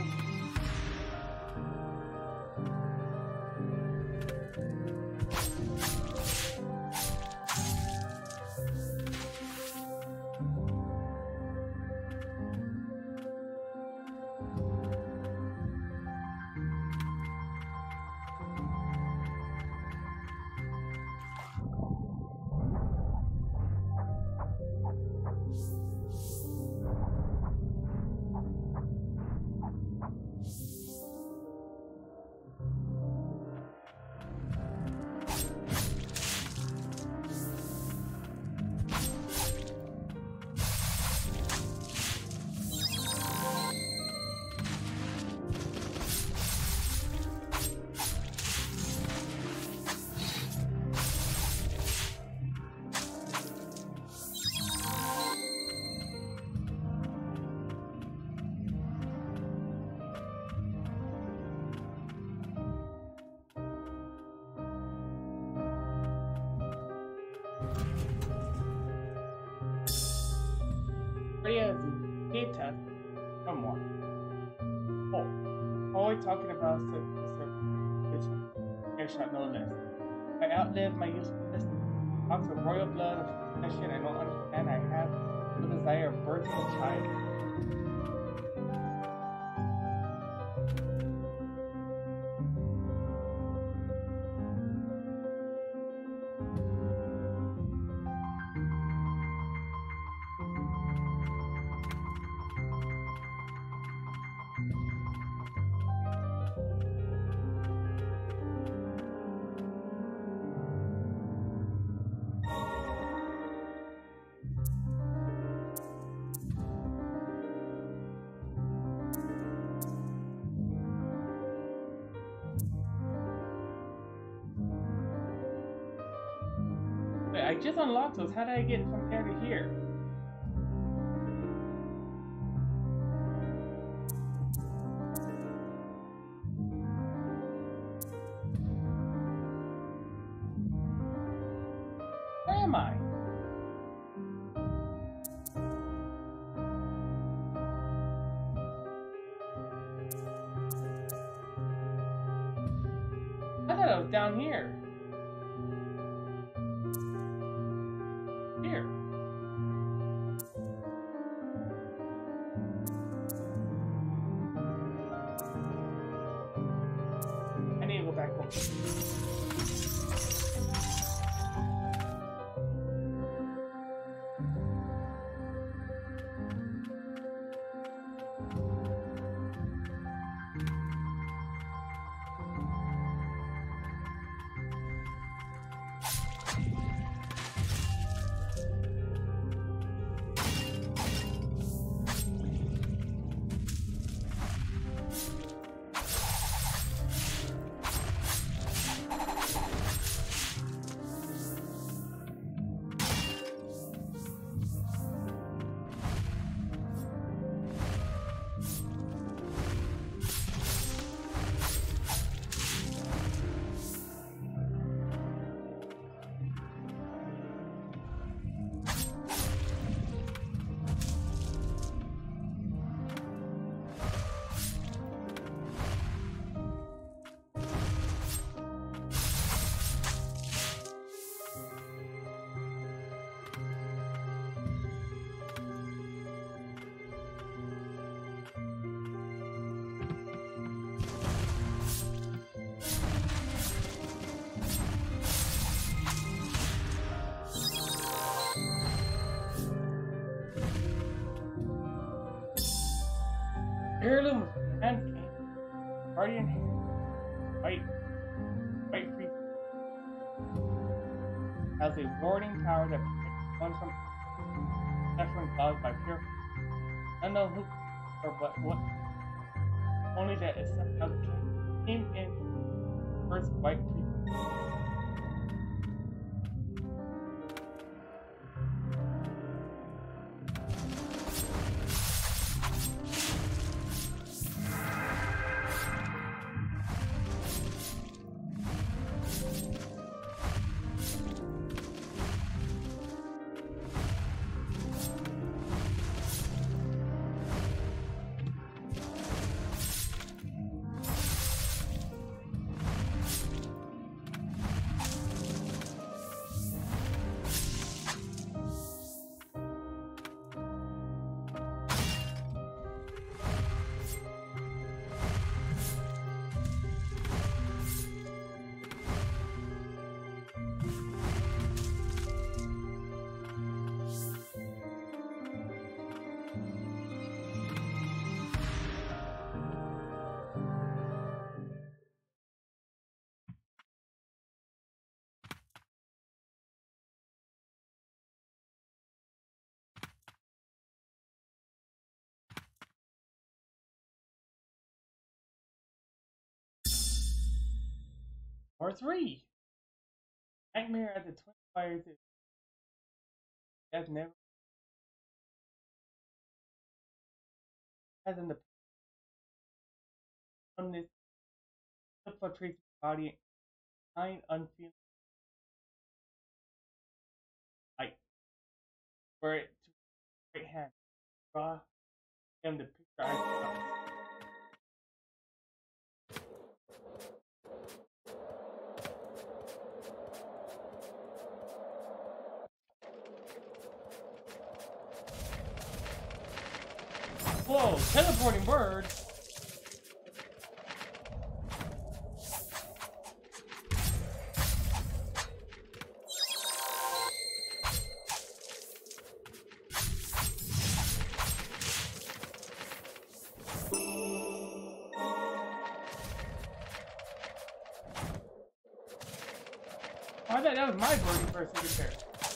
pretty as the speed test. Somewhat. Oh, always talking about this airshot no less. I outlived my usefulness. Talks of royal blood of succession I don't understand. I have no desire of birthing a child. Wait, I just unlocked those. How did I get from there to here? Where am I? I thought I was down here. Here. I need to go back home. Heirloom and guardian white free has a warding power that protects one from suffering caused by pure unknown who or but what only that it somehow came in first white free. Or three. Nightmare at the Twin Fires is death never has in the on this infiltrates the body and unfeeling light for it to right hand. draw him the picture I saw. Whoa, teleporting bird. Oh, I thought that was my birdie for a second there.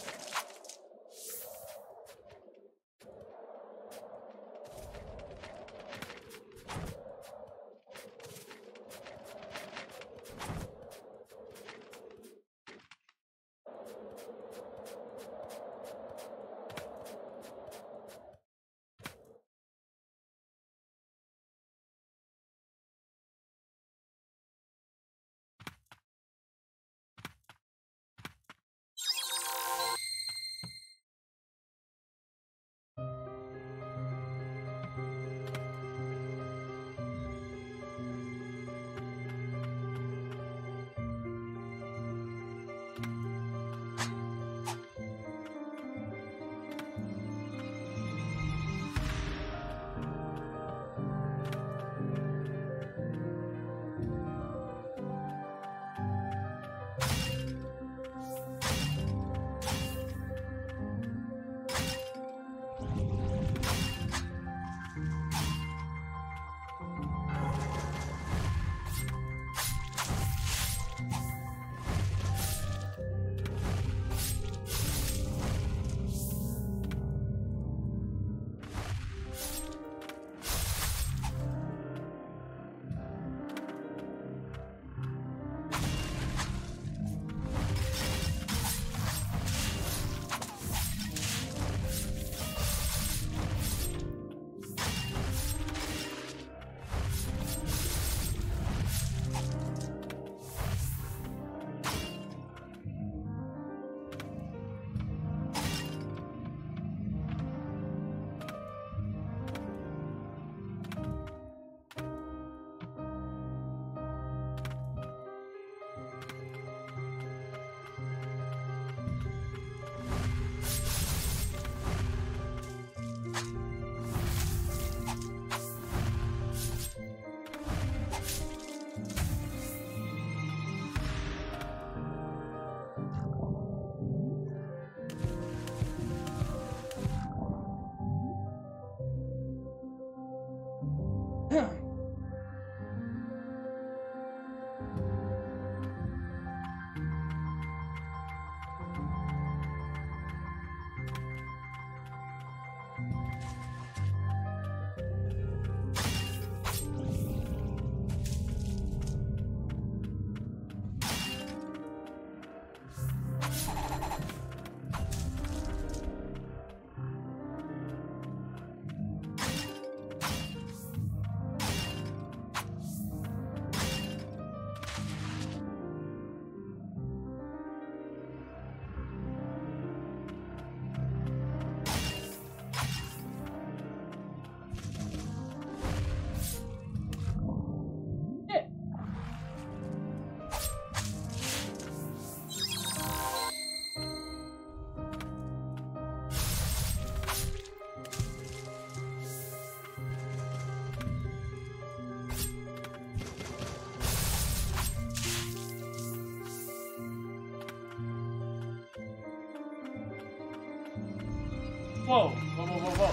Whoa, whoa, whoa, whoa, whoa.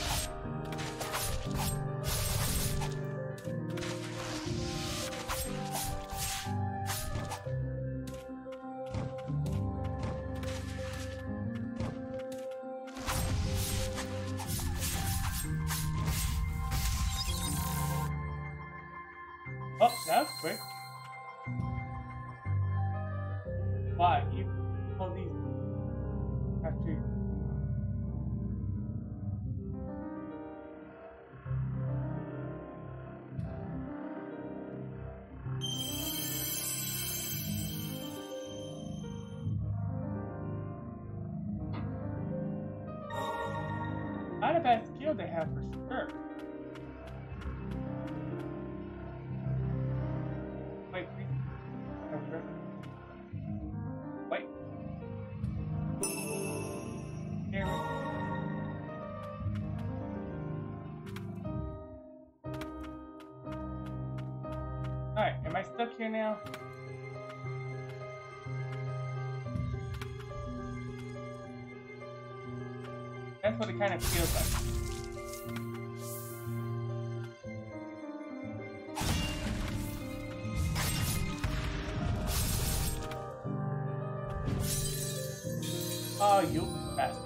Oh, that was quick. Why? You all these have to. I not a bad skill to have for sure. Wait, please. Wait. Here. Alright, am I stuck here now? That's what it kind of feels like. Oh, you bastard.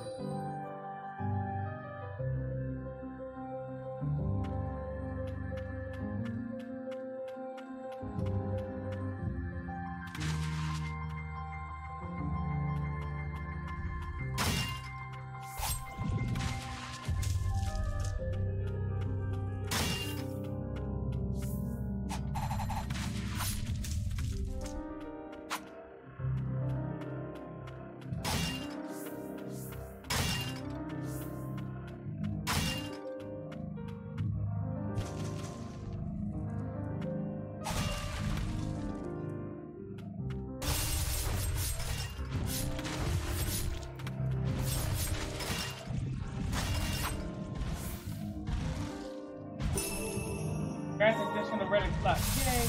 Grants additional relic slot. Yay!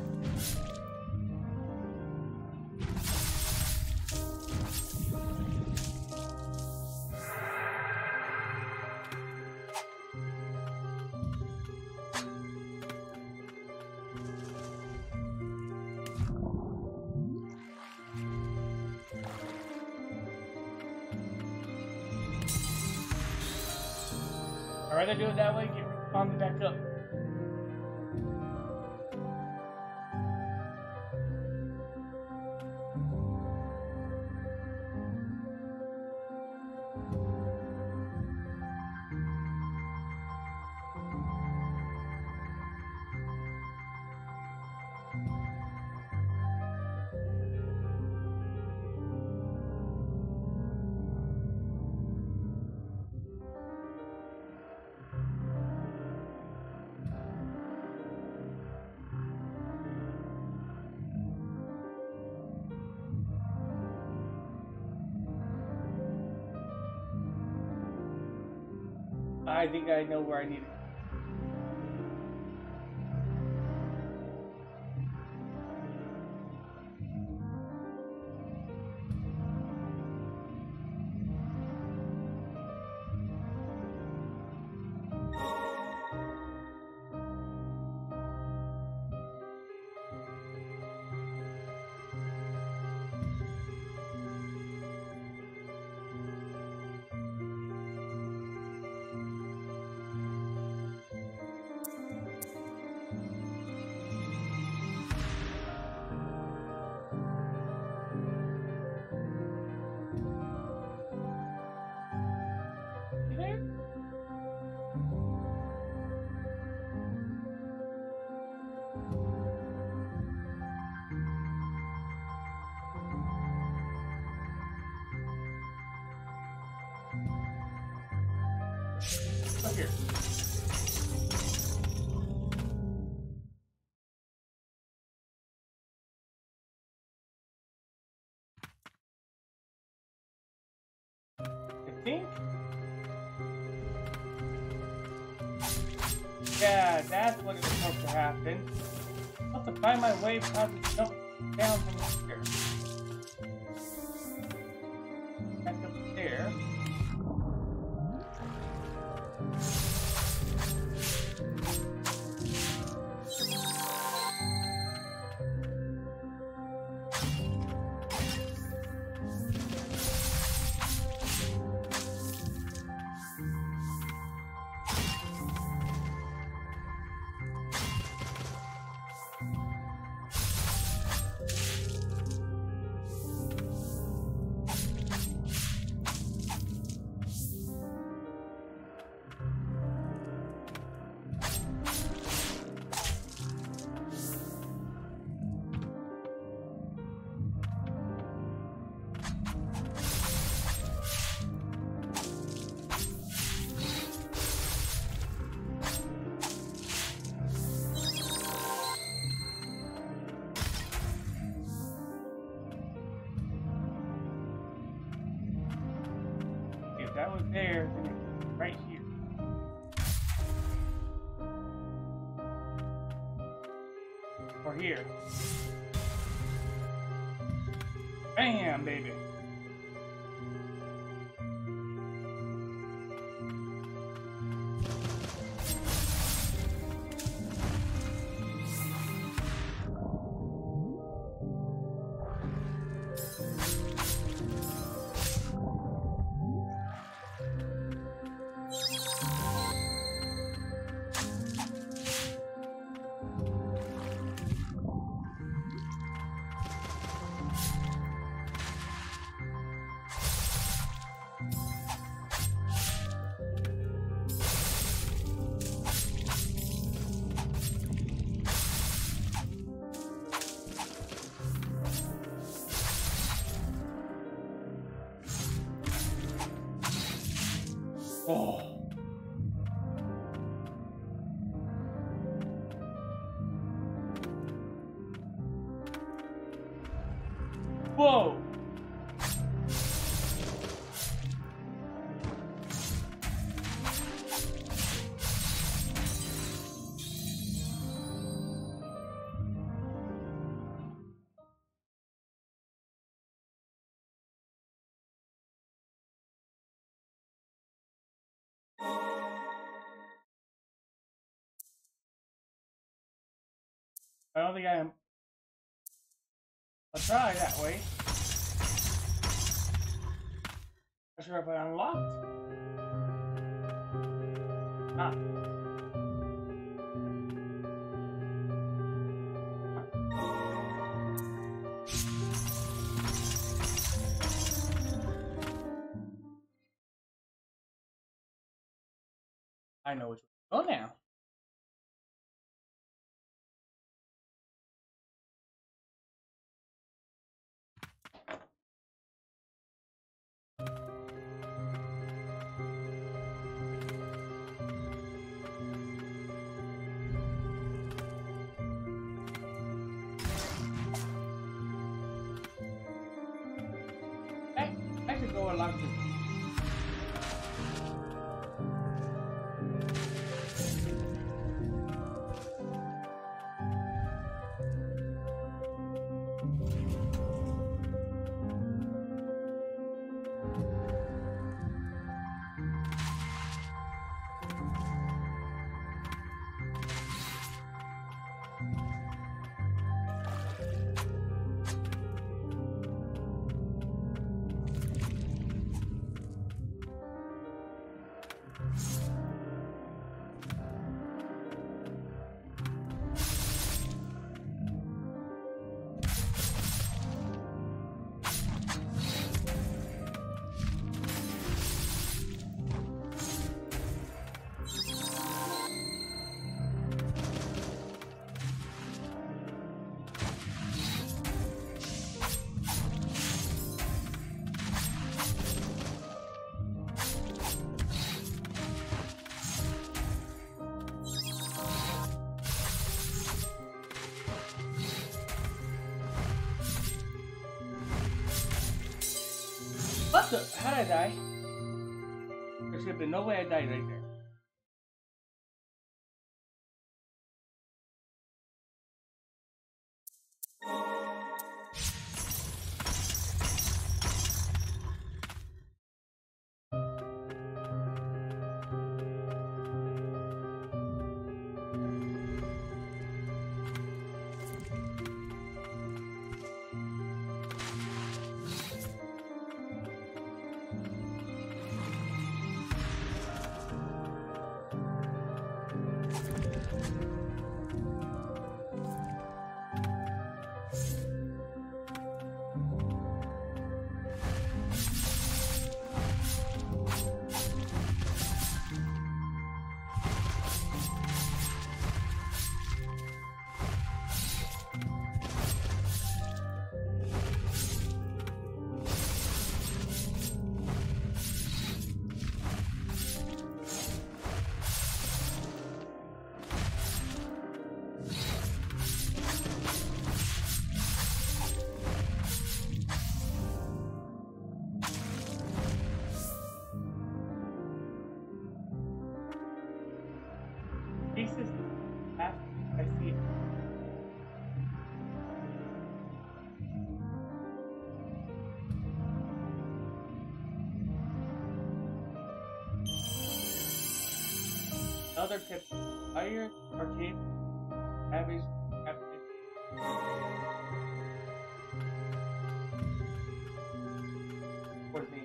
I'd rather do it that way, get respawned back up. I think I know where I need it. Look here. I think. Yeah, that's what is supposed to happen. I'm supposed to find my way, probably jump down from here. Back up there. there, and it's right here. Or here. Bam, baby. Oh. Whoa. I don't think I am. I'll try that way. Not sure if I unlocked. Ah. I know which way to go now. I should go along this. What the? How'd I die? There should have been no way I died right there. faces after I see it. Another tip: fire arcade savage for me.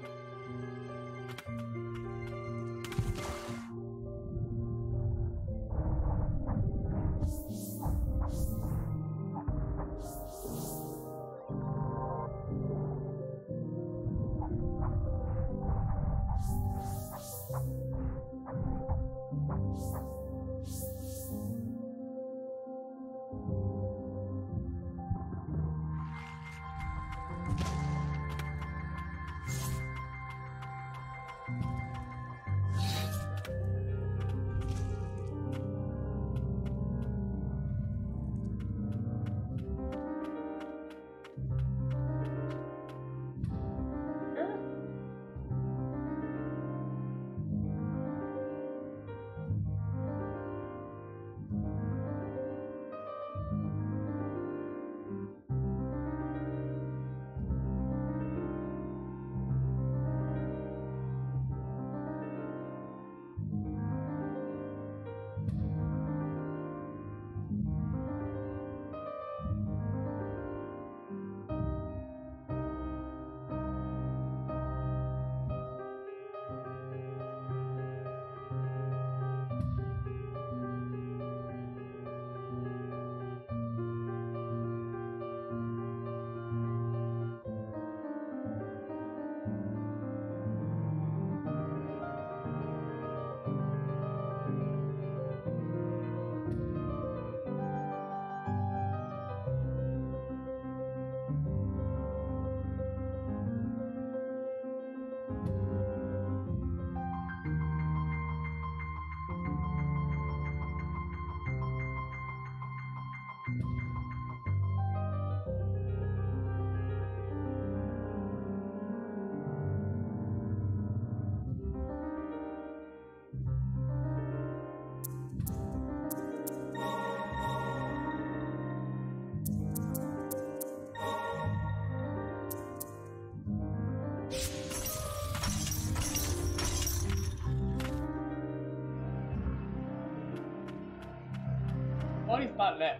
Only spot left.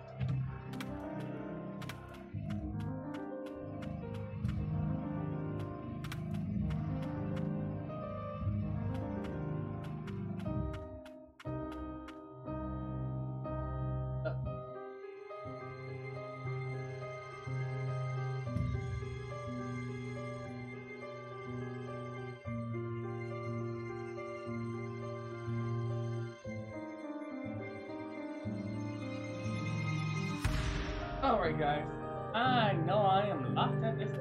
Alright guys, I know I am lost at this.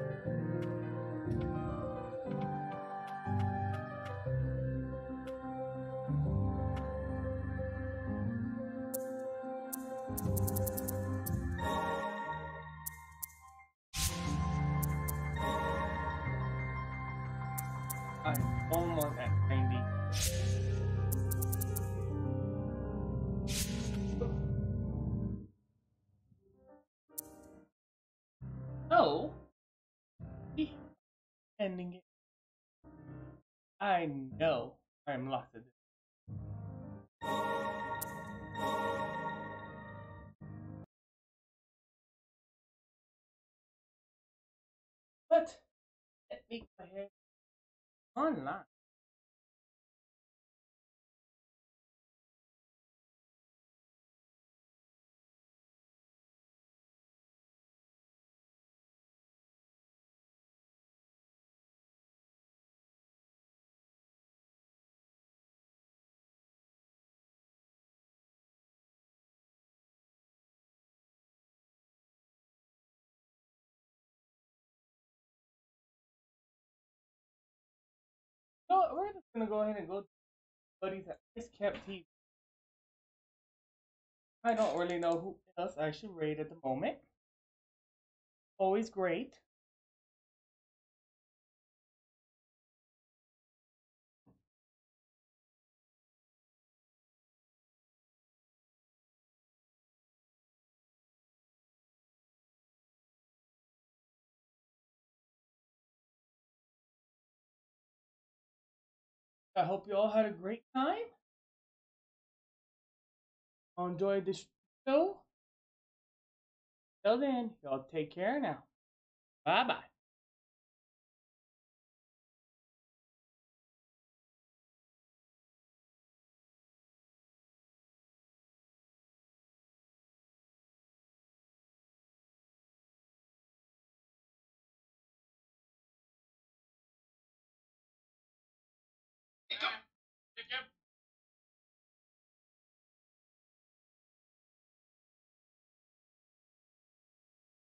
I'm almost at 90. So, ending it. I know I'm lost at this. But let me go ahead online. So we're just gonna go ahead and go to buddies at Ice Cap TV. I don't really know who else I should rate at the moment. Always great. I hope you all had a great time. Enjoyed the show. Till then, y'all take care now. Bye bye.